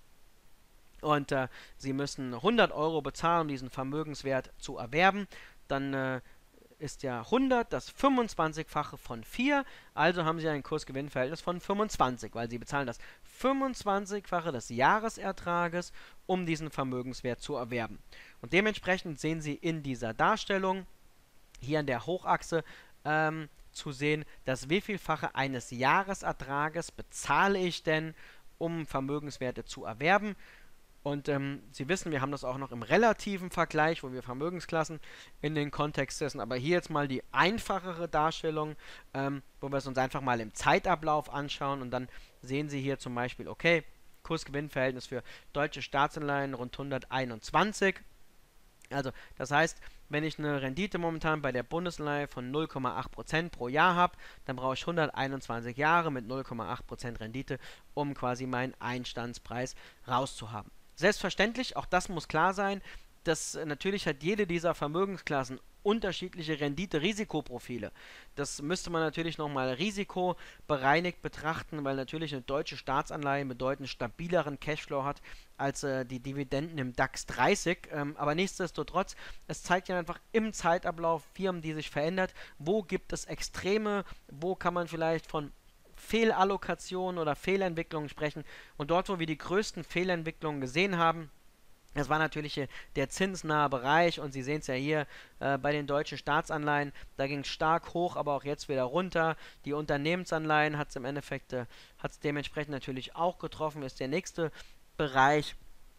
und äh, Sie müssen hundert Euro bezahlen, um diesen Vermögenswert zu erwerben. Dann äh, ist ja hundert das fünfundzwanzigfache von vier, also haben Sie ein Kursgewinnverhältnis von fünfundzwanzig, weil Sie bezahlen das fünfundzwanzigfache des Jahresertrages, um diesen Vermögenswert zu erwerben. Und dementsprechend sehen Sie in dieser Darstellung, hier an der Hochachse, ähm, zu sehen, dass wievielfache eines Jahresertrages bezahle ich denn, um Vermögenswerte zu erwerben. Und ähm, Sie wissen, wir haben das auch noch im relativen Vergleich, wo wir Vermögensklassen in den Kontext setzen. Aber hier jetzt mal die einfachere Darstellung, ähm, wo wir es uns einfach mal im Zeitablauf anschauen. Und dann sehen Sie hier zum Beispiel, okay, Kursgewinnverhältnis für deutsche Staatsanleihen rund hunderteinundzwanzig. Also das heißt, wenn ich eine Rendite momentan bei der Bundesanleihe von null Komma acht Prozent pro Jahr habe, dann brauche ich hunderteinundzwanzig Jahre mit null Komma acht Prozent Rendite, um quasi meinen Einstandspreis rauszuhaben. Selbstverständlich, auch das muss klar sein, dass äh, natürlich hat jede dieser Vermögensklassen unterschiedliche Rendite-Risikoprofile. Das müsste man natürlich nochmal risikobereinigt betrachten, weil natürlich eine deutsche Staatsanleihe bedeutend stabileren Cashflow hat als äh, die Dividenden im DAX dreißig. Ähm, aber nichtsdestotrotz, es zeigt ja einfach im Zeitablauf Firmen, die sich verändert, wo gibt es Extreme, wo kann man vielleicht von Fehlallokation oder Fehlentwicklungen sprechen. Und dort, wo wir die größten Fehlentwicklungen gesehen haben, das war natürlich äh, der zinsnahe Bereich und Sie sehen es ja hier äh, bei den deutschen Staatsanleihen, da ging es stark hoch, aber auch jetzt wieder runter. Die Unternehmensanleihen hat es im Endeffekt, äh, hat es dementsprechend natürlich auch getroffen, ist der nächste Bereich.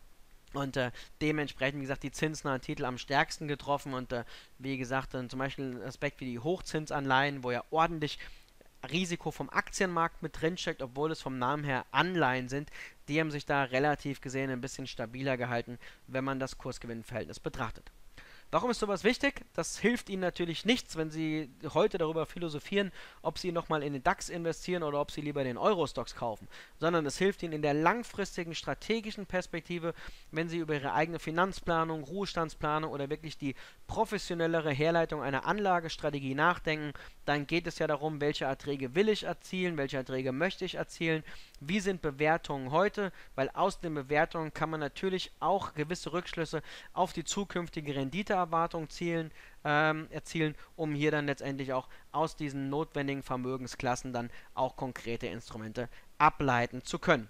Und äh, dementsprechend, wie gesagt, die zinsnahen Titel am stärksten getroffen und äh, wie gesagt, dann zum Beispiel ein Aspekt wie die Hochzinsanleihen, wo ja ordentlich Risiko vom Aktienmarkt mit drinsteckt, obwohl es vom Namen her Anleihen sind, die haben sich da relativ gesehen ein bisschen stabiler gehalten, wenn man das Kursgewinnverhältnis betrachtet. Warum ist sowas wichtig? Das hilft Ihnen natürlich nichts, wenn Sie heute darüber philosophieren, ob Sie nochmal in den DAX investieren oder ob Sie lieber den Euro-Stocks kaufen, sondern es hilft Ihnen in der langfristigen strategischen Perspektive, wenn Sie über Ihre eigene Finanzplanung, Ruhestandsplanung oder wirklich die professionellere Herleitung einer Anlagestrategie nachdenken. Dann geht es ja darum, welche Erträge will ich erzielen, welche Erträge möchte ich erzielen, wie sind Bewertungen heute, weil aus den Bewertungen kann man natürlich auch gewisse Rückschlüsse auf die zukünftige Renditeerwartung zielen, ähm, erzielen, um hier dann letztendlich auch aus diesen notwendigen Vermögensklassen dann auch konkrete Instrumente ableiten zu können.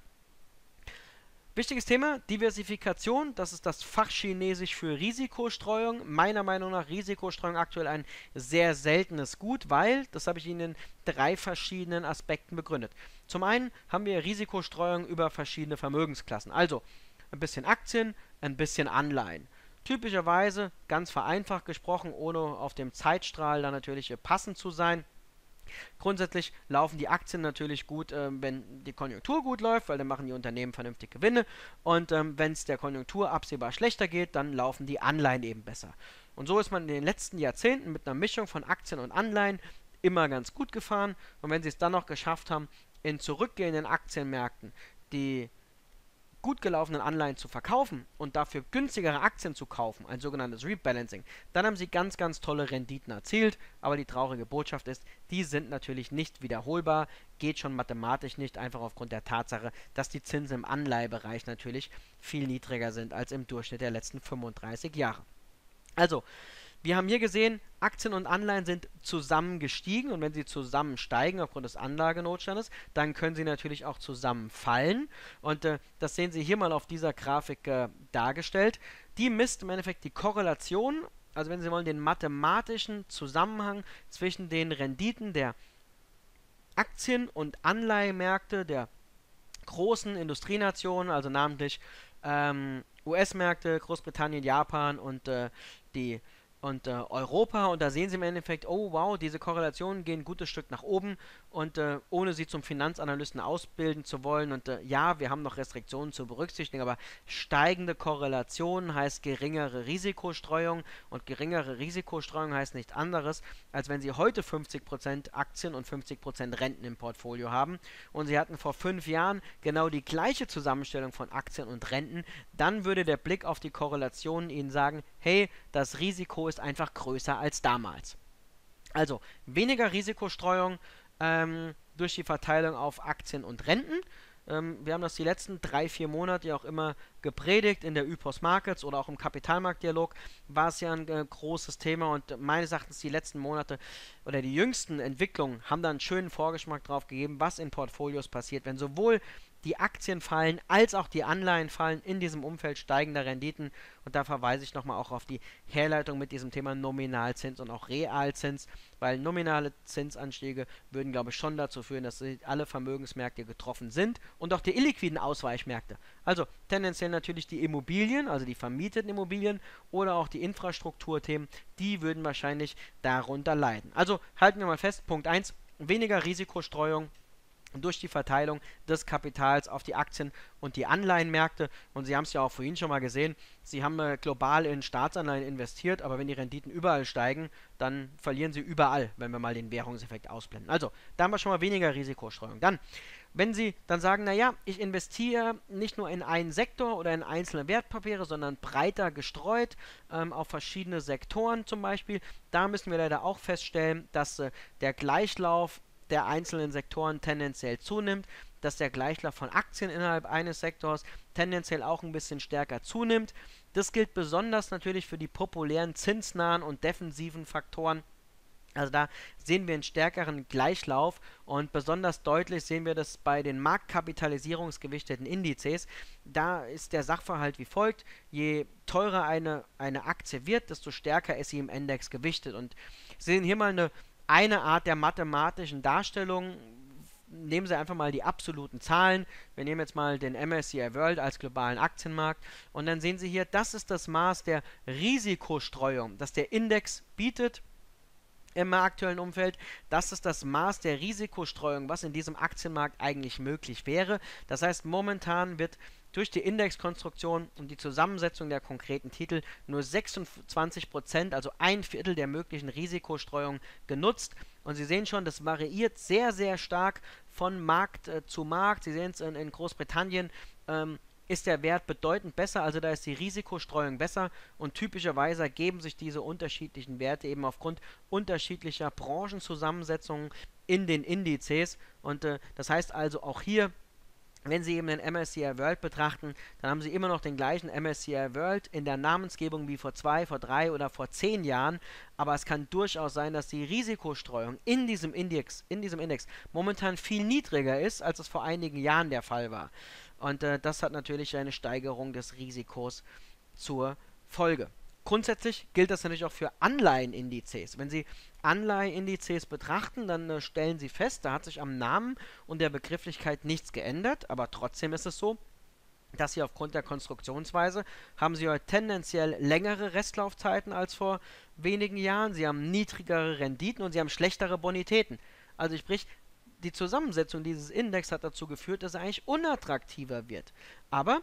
Wichtiges Thema, Diversifikation, das ist das Fachchinesisch für Risikostreuung. Meiner Meinung nach Risikostreuung aktuell ein sehr seltenes Gut, weil, das habe ich Ihnen in drei verschiedenen Aspekten begründet. Zum einen haben wir Risikostreuung über verschiedene Vermögensklassen, also ein bisschen Aktien, ein bisschen Anleihen. Typischerweise, ganz vereinfacht gesprochen, ohne auf dem Zeitstrahl dann natürlich passend zu sein. Grundsätzlich laufen die Aktien natürlich gut, äh, wenn die Konjunktur gut läuft, weil dann machen die Unternehmen vernünftig Gewinne. Und ähm, wenn es der Konjunktur absehbar schlechter geht, dann laufen die Anleihen eben besser. Und so ist man in den letzten Jahrzehnten mit einer Mischung von Aktien und Anleihen immer ganz gut gefahren. Und wenn sie es dann noch geschafft haben, in zurückgehenden Aktienmärkten die gut gelaufenen Anleihen zu verkaufen und dafür günstigere Aktien zu kaufen, ein sogenanntes Rebalancing, dann haben sie ganz, ganz tolle Renditen erzielt, aber die traurige Botschaft ist, die sind natürlich nicht wiederholbar, geht schon mathematisch nicht, einfach aufgrund der Tatsache, dass die Zinsen im Anleihebereich natürlich viel niedriger sind als im Durchschnitt der letzten fünfunddreißig Jahre. Also, wir haben hier gesehen, Aktien und Anleihen sind zusammen gestiegen und wenn sie zusammen steigen aufgrund des Anlagenotstandes, dann können sie natürlich auch zusammenfallen und äh, das sehen Sie hier mal auf dieser Grafik äh, dargestellt. Die misst im Endeffekt die Korrelation, also wenn Sie wollen, den mathematischen Zusammenhang zwischen den Renditen der Aktien- und Anleihemärkte der großen Industrienationen, also namentlich ähm, U S-Märkte, Großbritannien, Japan und äh, die und äh, Europa, und da sehen Sie im Endeffekt, oh wow, diese Korrelationen gehen ein gutes Stück nach oben und äh, ohne Sie zum Finanzanalysten ausbilden zu wollen und äh, ja, wir haben noch Restriktionen zu berücksichtigen, aber steigende Korrelation heißt geringere Risikostreuung und geringere Risikostreuung heißt nichts anderes, als wenn Sie heute fünfzig Prozent Aktien und fünfzig Prozent Renten im Portfolio haben und Sie hatten vor fünf Jahren genau die gleiche Zusammenstellung von Aktien und Renten, dann würde der Blick auf die Korrelationen Ihnen sagen, hey, das Risiko ist einfach größer als damals. Also weniger Risikostreuung ähm, durch die Verteilung auf Aktien und Renten. Ähm, wir haben das die letzten drei, vier Monate ja auch immer gepredigt in der Ypos Markets oder auch im Kapitalmarktdialog war es ja ein äh, großes Thema und meines Erachtens die letzten Monate oder die jüngsten Entwicklungen haben da einen schönen Vorgeschmack drauf gegeben, was in Portfolios passiert, wenn sowohl die Aktien fallen, als auch die Anleihen fallen in diesem Umfeld steigender Renditen. Und da verweise ich nochmal auch auf die Herleitung mit diesem Thema Nominalzins und auch Realzins, weil nominale Zinsanstiege würden, glaube ich, schon dazu führen, dass alle Vermögensmärkte getroffen sind und auch die illiquiden Ausweichmärkte. Also tendenziell natürlich die Immobilien, also die vermieteten Immobilien oder auch die Infrastrukturthemen, die würden wahrscheinlich darunter leiden. Also halten wir mal fest, Punkt eins, weniger Risikostreuung durch die Verteilung des Kapitals auf die Aktien- und die Anleihenmärkte. Und Sie haben es ja auch vorhin schon mal gesehen, Sie haben äh, global in Staatsanleihen investiert, aber wenn die Renditen überall steigen, dann verlieren Sie überall, wenn wir mal den Währungseffekt ausblenden. Also, da haben wir schon mal weniger Risikostreuung. Dann, wenn Sie dann sagen, naja, ich investiere nicht nur in einen Sektor oder in einzelne Wertpapiere, sondern breiter gestreut ähm, auf verschiedene Sektoren zum Beispiel, da müssen wir leider auch feststellen, dass äh, der Gleichlauf der einzelnen Sektoren tendenziell zunimmt, dass der Gleichlauf von Aktien innerhalb eines Sektors tendenziell auch ein bisschen stärker zunimmt. Das gilt besonders natürlich für die populären zinsnahen und defensiven Faktoren. Also da sehen wir einen stärkeren Gleichlauf und besonders deutlich sehen wir das bei den marktkapitalisierungsgewichteten Indizes. Da ist der Sachverhalt wie folgt: Je teurer eine, eine Aktie wird, desto stärker ist sie im Index gewichtet. Und Sie sehen hier mal eine eine Art der mathematischen Darstellung. Nehmen Sie einfach mal die absoluten Zahlen. Wir nehmen jetzt mal den M S C I World als globalen Aktienmarkt und dann sehen Sie hier, das ist das Maß der Risikostreuung, das der Index bietet im aktuellen Umfeld. Das ist das Maß der Risikostreuung, was in diesem Aktienmarkt eigentlich möglich wäre. Das heißt, momentan wird durch die Indexkonstruktion und die Zusammensetzung der konkreten Titel nur sechsundzwanzig Prozent, also ein Viertel der möglichen Risikostreuung genutzt. Und Sie sehen schon, das variiert sehr, sehr stark von Markt äh, zu Markt. Sie sehen es in, in Großbritannien, ähm, ist der Wert bedeutend besser, also da ist die Risikostreuung besser und typischerweise ergeben sich diese unterschiedlichen Werte eben aufgrund unterschiedlicher Branchenzusammensetzungen in den Indizes. Und äh, das heißt also auch hier, wenn Sie eben den M S C I World betrachten, dann haben Sie immer noch den gleichen M S C I World in der Namensgebung wie vor zwei, vor drei oder vor zehn Jahren. Aber es kann durchaus sein, dass die Risikostreuung in diesem Index, in diesem Index momentan viel niedriger ist, als es vor einigen Jahren der Fall war. Und äh, das hat natürlich eine Steigerung des Risikos zur Folge. Grundsätzlich gilt das natürlich auch für Anleihenindizes. Wenn Sie Anleihenindizes betrachten, dann äh, stellen Sie fest, da hat sich am Namen und der Begrifflichkeit nichts geändert, aber trotzdem ist es so, dass Sie aufgrund der Konstruktionsweise haben Sie heute tendenziell längere Restlaufzeiten als vor wenigen Jahren, Sie haben niedrigere Renditen und Sie haben schlechtere Bonitäten. Also sprich, die Zusammensetzung dieses Index hat dazu geführt, dass er eigentlich unattraktiver wird. Aber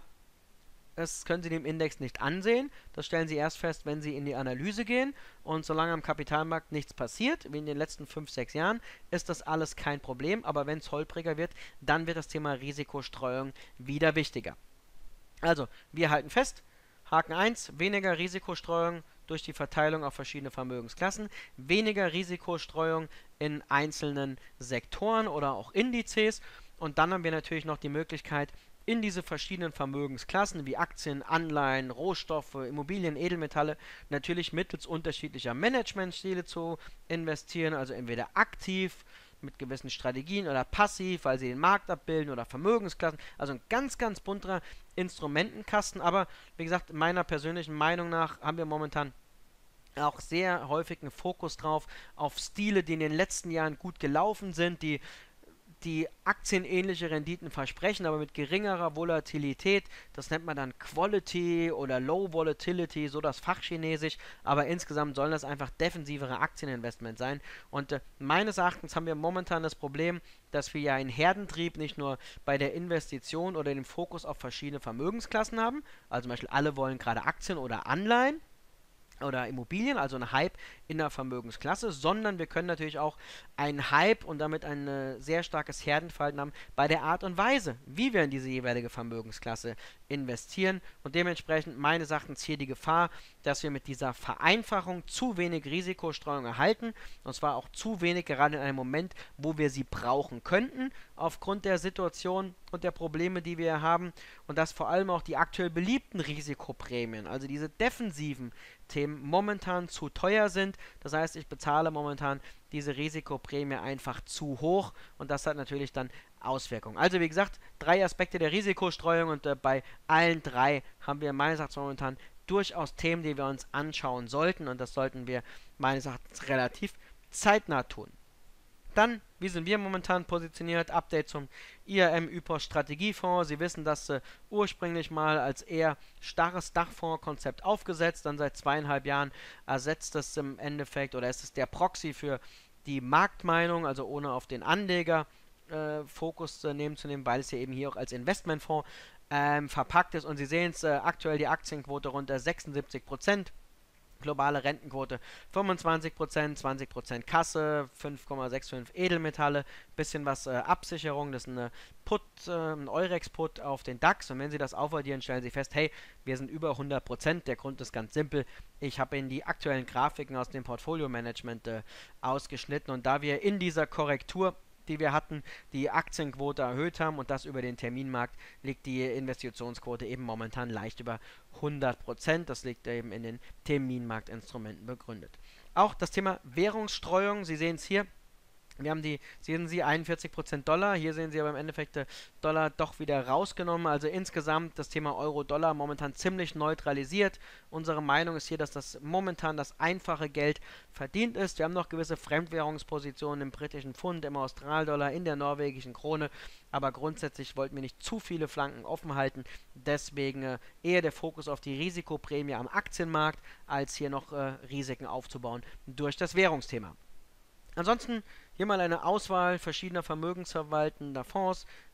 das können Sie dem Index nicht ansehen. Das stellen Sie erst fest, wenn Sie in die Analyse gehen. Und solange am Kapitalmarkt nichts passiert, wie in den letzten fünf, sechs Jahren, ist das alles kein Problem. Aber wenn es holpriger wird, dann wird das Thema Risikostreuung wieder wichtiger. Also, wir halten fest, Haken eins, weniger Risikostreuung durch die Verteilung auf verschiedene Vermögensklassen, weniger Risikostreuung in einzelnen Sektoren oder auch Indizes. Und dann haben wir natürlich noch die Möglichkeit, in diese verschiedenen Vermögensklassen wie Aktien, Anleihen, Rohstoffe, Immobilien, Edelmetalle natürlich mittels unterschiedlicher Managementstile zu investieren, also entweder aktiv mit gewissen Strategien oder passiv, weil sie den Markt abbilden oder Vermögensklassen, also ein ganz, ganz bunter Instrumentenkasten, aber wie gesagt, meiner persönlichen Meinung nach haben wir momentan auch sehr häufig einen Fokus drauf auf Stile, die in den letzten Jahren gut gelaufen sind, die die aktienähnliche Renditen versprechen, aber mit geringerer Volatilität. Das nennt man dann Quality oder Low Volatility, so das Fachchinesisch. Aber insgesamt sollen das einfach defensivere Aktieninvestments sein. Und äh, meines Erachtens haben wir momentan das Problem, dass wir ja einen Herdentrieb nicht nur bei der Investition oder dem Fokus auf verschiedene Vermögensklassen haben. Also zum Beispiel alle wollen gerade Aktien oder Anleihen oder Immobilien, also ein Hype in der Vermögensklasse, sondern wir können natürlich auch einen Hype und damit ein äh, sehr starkes Herdenverhalten haben bei der Art und Weise, wie wir in diese jeweilige Vermögensklasse investieren und dementsprechend meines Erachtens hier die Gefahr, dass wir mit dieser Vereinfachung zu wenig Risikostreuung erhalten und zwar auch zu wenig gerade in einem Moment, wo wir sie brauchen könnten, aufgrund der Situation und der Probleme, die wir haben und dass vor allem auch die aktuell beliebten Risikoprämien, also diese defensiven Themen momentan zu teuer sind. Das heißt, ich bezahle momentan diese Risikoprämie einfach zu hoch und das hat natürlich dann Auswirkungen. Also wie gesagt, drei Aspekte der Risikostreuung und äh, bei allen drei haben wir meines Erachtens momentan durchaus Themen, die wir uns anschauen sollten und das sollten wir meines Erachtens relativ zeitnah tun. Dann, wie sind wir momentan positioniert? Update zum I R M-Ypos Strategiefonds. Sie wissen, dass äh, ursprünglich mal als eher starres Dachfonds-Konzept aufgesetzt, dann seit zweieinhalb Jahren ersetzt es im Endeffekt oder ist es der Proxy für die Marktmeinung, also ohne auf den Anleger äh, Fokus äh, nehmen zu nehmen, weil es ja eben hier auch als Investmentfonds ähm, verpackt ist und Sie sehen es äh, aktuell die Aktienquote rund sechsundsiebzig Prozent. Globale Rentenquote fünfundzwanzig Prozent, zwanzig Prozent Kasse, fünf Komma fünfundsechzig Edelmetalle, bisschen was äh, Absicherung, das ist eine Put, äh, ein Eurex-Put auf den DAX und wenn Sie das aufaddieren, stellen Sie fest, hey, wir sind über hundert Prozent, der Grund ist ganz simpel, ich habe Ihnen die aktuellen Grafiken aus dem Portfolio-Management äh, ausgeschnitten und da wir in dieser Korrektur die wir hatten, die Aktienquote erhöht haben und das über den Terminmarkt, liegt die Investitionsquote eben momentan leicht über hundert Prozent. Das liegt eben in den Terminmarktinstrumenten begründet. Auch das Thema Währungsstreuung, Sie sehen es hier. Wir haben die, sehen Sie, einundvierzig Prozent Dollar, hier sehen Sie aber im Endeffekt äh, Dollar doch wieder rausgenommen, also insgesamt das Thema Euro-Dollar momentan ziemlich neutralisiert. Unsere Meinung ist hier, dass das momentan das einfache Geld verdient ist. Wir haben noch gewisse Fremdwährungspositionen im britischen Pfund, im Australdollar, in der norwegischen Krone, aber grundsätzlich wollten wir nicht zu viele Flanken offen halten, deswegen äh, eher der Fokus auf die Risikoprämie am Aktienmarkt, als hier noch äh, Risiken aufzubauen durch das Währungsthema. Ansonsten hier mal eine Auswahl verschiedener vermögensverwaltender Fonds.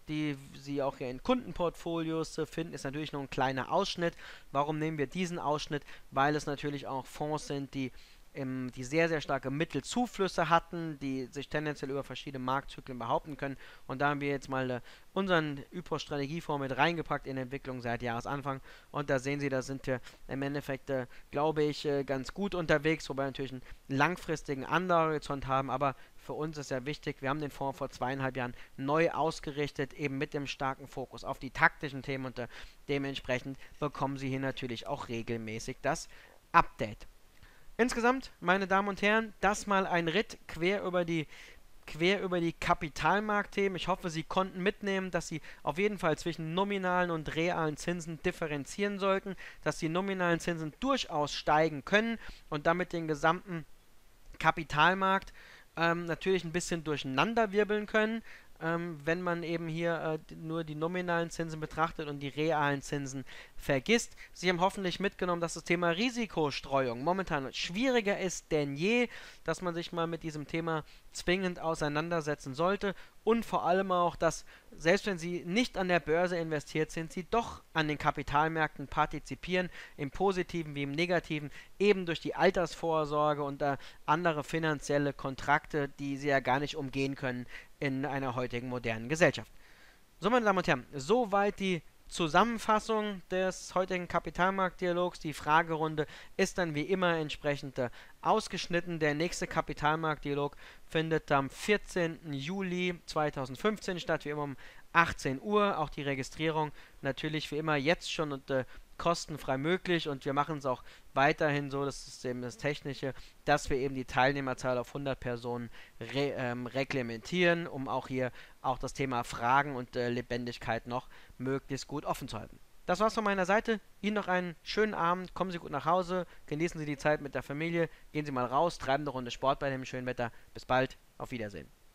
die Sie auch hier in Kundenportfolios äh, finden, ist natürlich nur ein kleiner Ausschnitt. Warum nehmen wir diesen Ausschnitt? Weil es natürlich auch Fonds sind, die im, die sehr, sehr starke Mittelzuflüsse hatten, die sich tendenziell über verschiedene Marktzyklen behaupten können. Und da haben wir jetzt mal äh, unseren Ypres-Strategiefonds mit reingepackt in Entwicklung seit Jahresanfang. Und da sehen Sie, da sind wir im Endeffekt, äh, glaube ich, äh, ganz gut unterwegs, wobei wir natürlich einen langfristigen Anderhorizont haben. Aber für uns ist ja wichtig, wir haben den Fonds vor zweieinhalb Jahren neu ausgerichtet, eben mit dem starken Fokus auf die taktischen Themen. Und äh, dementsprechend bekommen Sie hier natürlich auch regelmäßig das Update. Insgesamt, meine Damen und Herren, das mal ein Ritt quer über die quer über die Kapitalmarktthemen. Ich hoffe, Sie konnten mitnehmen, dass Sie auf jeden Fall zwischen nominalen und realen Zinsen differenzieren sollten, dass die nominalen Zinsen durchaus steigen können und damit den gesamten Kapitalmarkt ähm, natürlich ein bisschen durcheinanderwirbeln können, ähm, wenn man eben hier äh, nur die nominalen Zinsen betrachtet und die realen Zinsen vergisst. Sie haben hoffentlich mitgenommen, dass das Thema Risikostreuung momentan schwieriger ist denn je, dass man sich mal mit diesem Thema zwingend auseinandersetzen sollte und vor allem auch, dass selbst wenn Sie nicht an der Börse investiert sind, Sie doch an den Kapitalmärkten partizipieren, im Positiven wie im Negativen, eben durch die Altersvorsorge und äh, andere finanzielle Kontrakte, die Sie ja gar nicht umgehen können in einer heutigen modernen Gesellschaft. So, meine Damen und Herren, soweit die Zusammenfassung des heutigen Kapitalmarktdialogs. Die Fragerunde ist dann wie immer entsprechend äh, ausgeschnitten. Der nächste Kapitalmarktdialog findet am vierzehnten Juli zweitausendfünfzehn statt, wie immer um achtzehn Uhr. Auch die Registrierung natürlich wie immer jetzt schon und äh, kostenfrei möglich, und wir machen es auch weiterhin so, das ist eben das Technische, dass wir eben die Teilnehmerzahl auf hundert Personen re ähm, reglementieren, um auch hier auch das Thema Fragen und äh, Lebendigkeit noch möglichst gut offen zu halten. Das war's von meiner Seite. Ihnen noch einen schönen Abend, kommen Sie gut nach Hause, genießen Sie die Zeit mit der Familie, gehen Sie mal raus, treiben eine Runde Sport bei dem schönen Wetter. Bis bald, auf Wiedersehen.